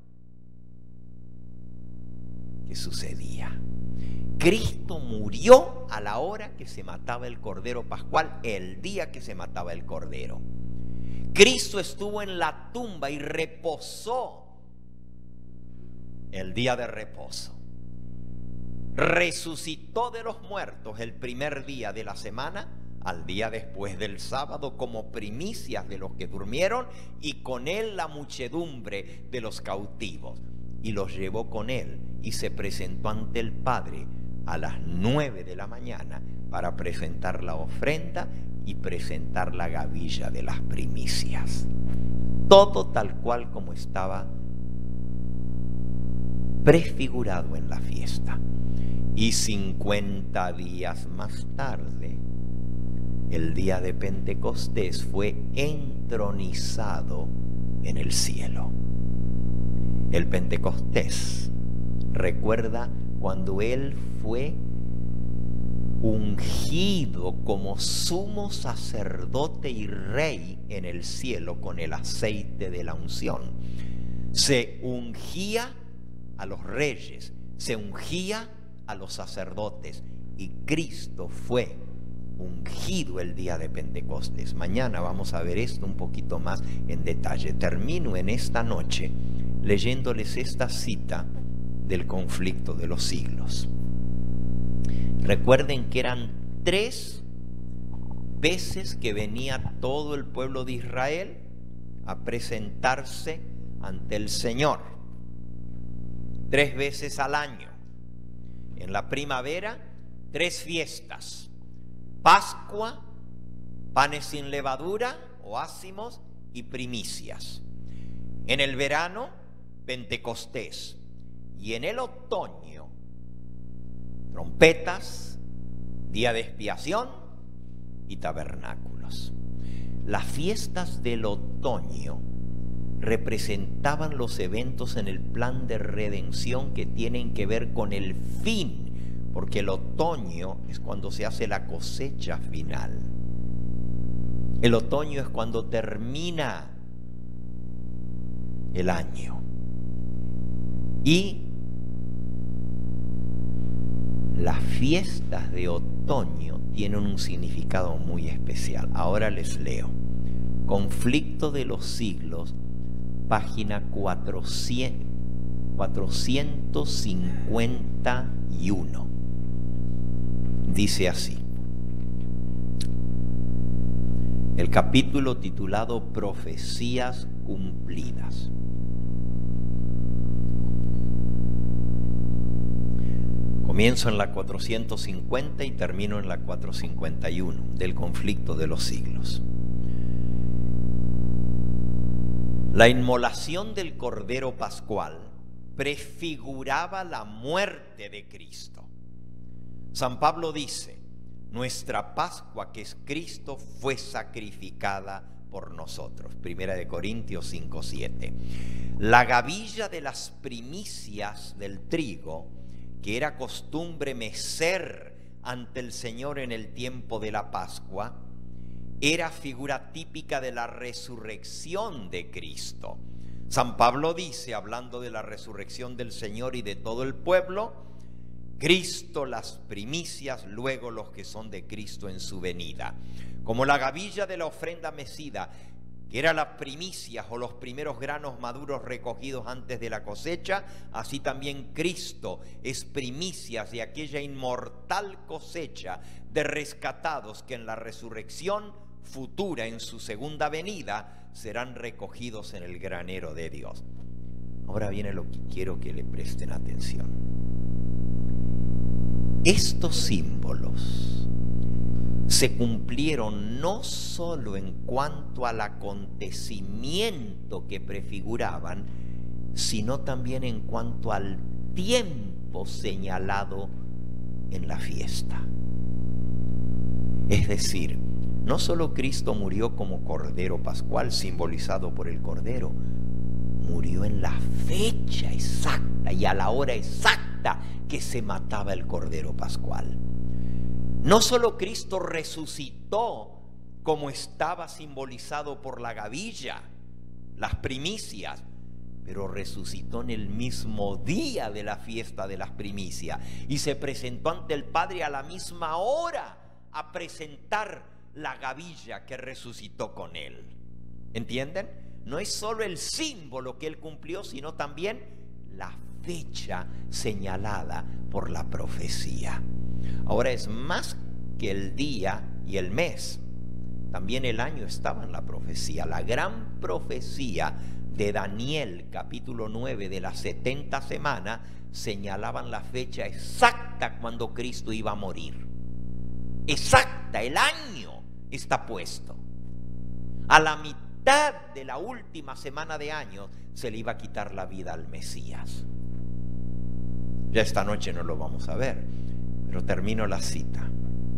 que sucedía. Cristo murió a la hora que se mataba el Cordero Pascual, el día que se mataba el Cordero. Cristo estuvo en la tumba y reposó el día de reposo. resucitó de los muertos el primer día de la semana, al día después del sábado, como primicias de los que durmieron, y con él la muchedumbre de los cautivos. Y los llevó con él y se presentó ante el Padre a las nueve de la mañana para presentar la ofrenda y presentar la gavilla de las primicias. Todo tal cual como estaba prefigurado en la fiesta. Y cincuenta días más tarde, el día de Pentecostés, fue entronizado en el cielo. El Pentecostés recuerda cuando él fue ungido como sumo sacerdote y rey en el cielo con el aceite de la unción. Se ungía a los reyes, se ungía a los sacerdotes, y Cristo fue ungido el día de Pentecostés. Mañana vamos a ver esto un poquito más en detalle. Termino en esta noche leyéndoles esta cita del conflicto de los siglos. Recuerden que eran tres veces que venía todo el pueblo de Israel a presentarse ante el Señor. Tres veces al año. En la primavera, tres fiestas: Pascua, panes sin levadura o ácimos, y primicias. En el verano, Pentecostés. Y en el otoño, trompetas, día de expiación y tabernáculos. Las fiestas del otoño representaban los eventos en el plan de redención que tienen que ver con el fin, porque el otoño es cuando se hace la cosecha final. El otoño es cuando termina el año. Y las fiestas de otoño tienen un significado muy especial. Ahora les leo. Conflicto de los siglos, página cuatrocientos cincuenta y uno. Dice así. El capítulo titulado Profecías cumplidas. Comienzo en la cuatrocientos cincuenta y termino en la cuatrocientos cincuenta y uno del conflicto de los siglos. La inmolación del Cordero Pascual prefiguraba la muerte de Cristo. San Pablo dice: nuestra Pascua, que es Cristo, fue sacrificada por nosotros. Primera de Corintios cinco, siete. La gavilla de las primicias del trigo, que era costumbre mecer ante el Señor en el tiempo de la Pascua, era figura típica de la resurrección de Cristo. San Pablo dice, hablando de la resurrección del Señor y de todo el pueblo: Cristo las primicias, luego los que son de Cristo en su venida. Como la gavilla de la ofrenda mecida, que era las primicias o los primeros granos maduros recogidos antes de la cosecha, así también Cristo es primicias de aquella inmortal cosecha de rescatados que en la resurrección futura, en su segunda venida, serán recogidos en el granero de Dios. Ahora viene lo que quiero que le presten atención. Estos símbolos se cumplieron no solo en cuanto al acontecimiento que prefiguraban, sino también en cuanto al tiempo señalado en la fiesta. Es decir, no solo Cristo murió como Cordero Pascual, simbolizado por el Cordero, murió en la fecha exacta y a la hora exacta que se mataba el Cordero Pascual. No solo Cristo resucitó como estaba simbolizado por la gavilla, las primicias, pero resucitó en el mismo día de la fiesta de las primicias y se presentó ante el Padre a la misma hora a presentar la gavilla que resucitó con él. ¿Entienden? No es solo el símbolo que él cumplió, sino también la fecha señalada por la profecía. Ahora es más que el día y el mes. También el año estaba en la profecía. La gran profecía de Daniel, capítulo nueve, de las setenta semanas, señalaban la fecha exacta cuando Cristo iba a morir. Exacta, el año está puesto. A la mitad de la última semana de año se le iba a quitar la vida al Mesías. Ya esta noche no lo vamos a ver, pero termino la cita.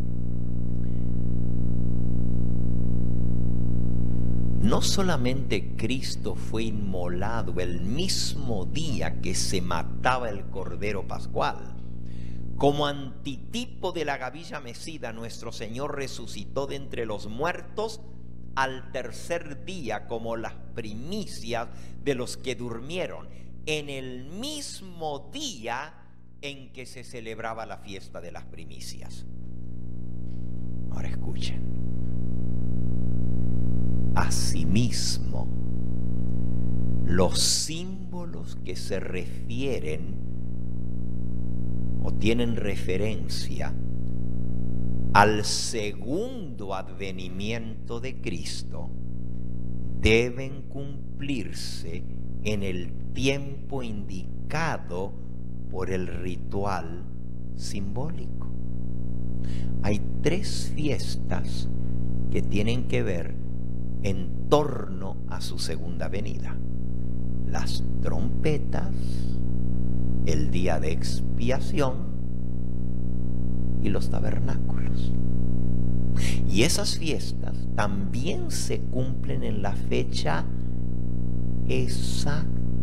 No solamente Cristo fue inmolado el mismo día que se mataba el Cordero Pascual, como antitipo de la gavilla mecida, nuestro Señor resucitó de entre los muertos al tercer día como las primicias de los que durmieron, en el mismo día en que se celebraba la fiesta de las primicias. Ahora escuchen. Asimismo, los símbolos que se refieren o tienen referencia al segundo advenimiento de Cristo deben cumplirse en el tiempo indicado por el ritual simbólico. Hay tres fiestas que tienen que ver en torno a su segunda venida: las trompetas, el día de expiación y los tabernáculos. Y esas fiestas también se cumplen en la fecha exacta.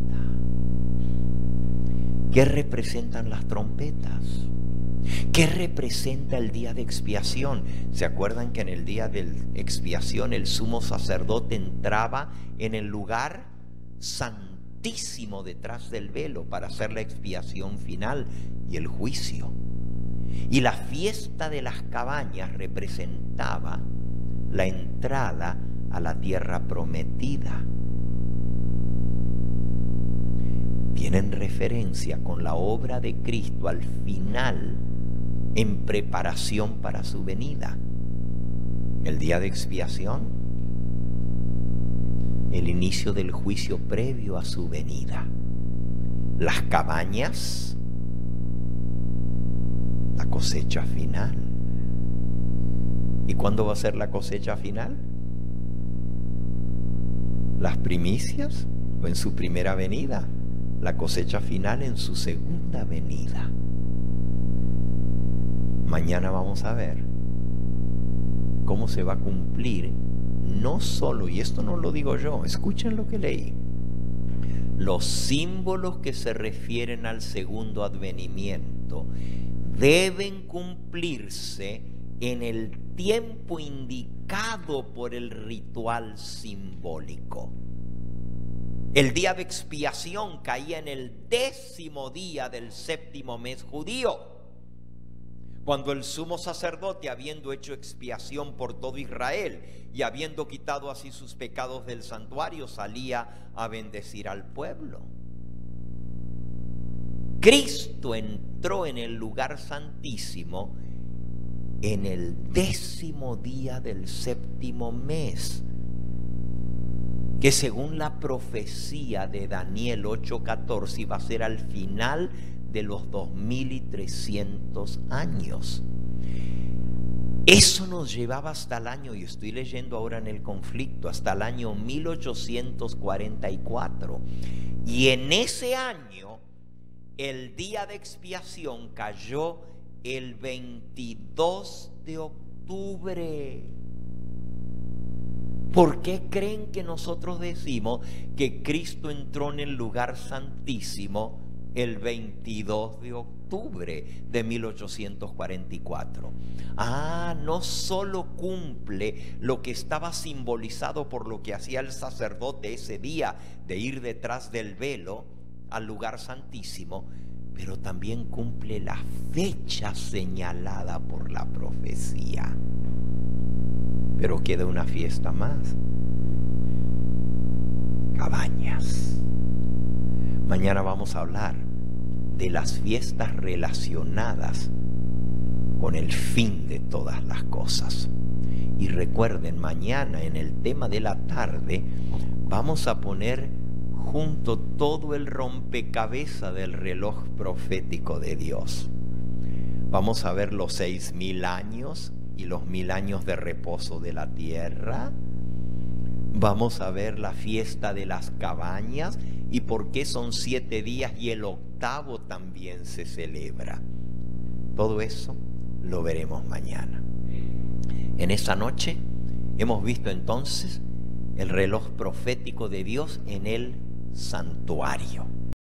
¿Qué representan las trompetas? ¿Qué representa el día de expiación? ¿Se acuerdan que en el día de expiación el sumo sacerdote entraba en el lugar santísimo detrás del velo para hacer la expiación final y el juicio? Y la fiesta de las cabañas representaba la entrada a la tierra prometida. Tienen referencia con la obra de Cristo al final, en preparación para su venida. El día de expiación, el inicio del juicio previo a su venida. Las cabañas, la cosecha final. ¿Y cuándo va a ser la cosecha final? Las primicias o en su primera venida. La cosecha final en su segunda venida. Mañana vamos a ver cómo se va a cumplir, no solo, y esto no lo digo yo, escuchen lo que leí, los símbolos que se refieren al segundo advenimiento deben cumplirse en el tiempo indicado por el ritual simbólico. El día de expiación caía en el décimo día del séptimo mes judío, cuando el sumo sacerdote, habiendo hecho expiación por todo Israel y habiendo quitado así sus pecados del santuario, salía a bendecir al pueblo. Cristo entró en el lugar santísimo en el décimo día del séptimo mes, que según la profecía de Daniel ocho catorce iba a ser al final de los dos mil trescientos años. Eso nos llevaba hasta el año, y estoy leyendo ahora en el conflicto, hasta el año mil ochocientos cuarenta y cuatro. Y en ese año, el día de expiación cayó el veintidós de octubre. ¿Por qué creen que nosotros decimos que Cristo entró en el lugar santísimo el veintidós de octubre de mil ochocientos cuarenta y cuatro? Ah, no solo cumple lo que estaba simbolizado por lo que hacía el sacerdote ese día de ir detrás del velo al lugar santísimo, pero también cumple la fecha señalada por la profecía. Pero queda una fiesta más: cabañas. Mañana vamos a hablar de las fiestas relacionadas con el fin de todas las cosas. Y recuerden, mañana en el tema de la tarde vamos a poner junto todo el rompecabezas del reloj profético de Dios. Vamos a ver los seis mil años y los mil años de reposo de la tierra. Vamos a ver la fiesta de las cabañas y por qué son siete días y el octavo también se celebra. Todo eso lo veremos mañana. En esa noche hemos visto entonces el reloj profético de Dios en el santuario.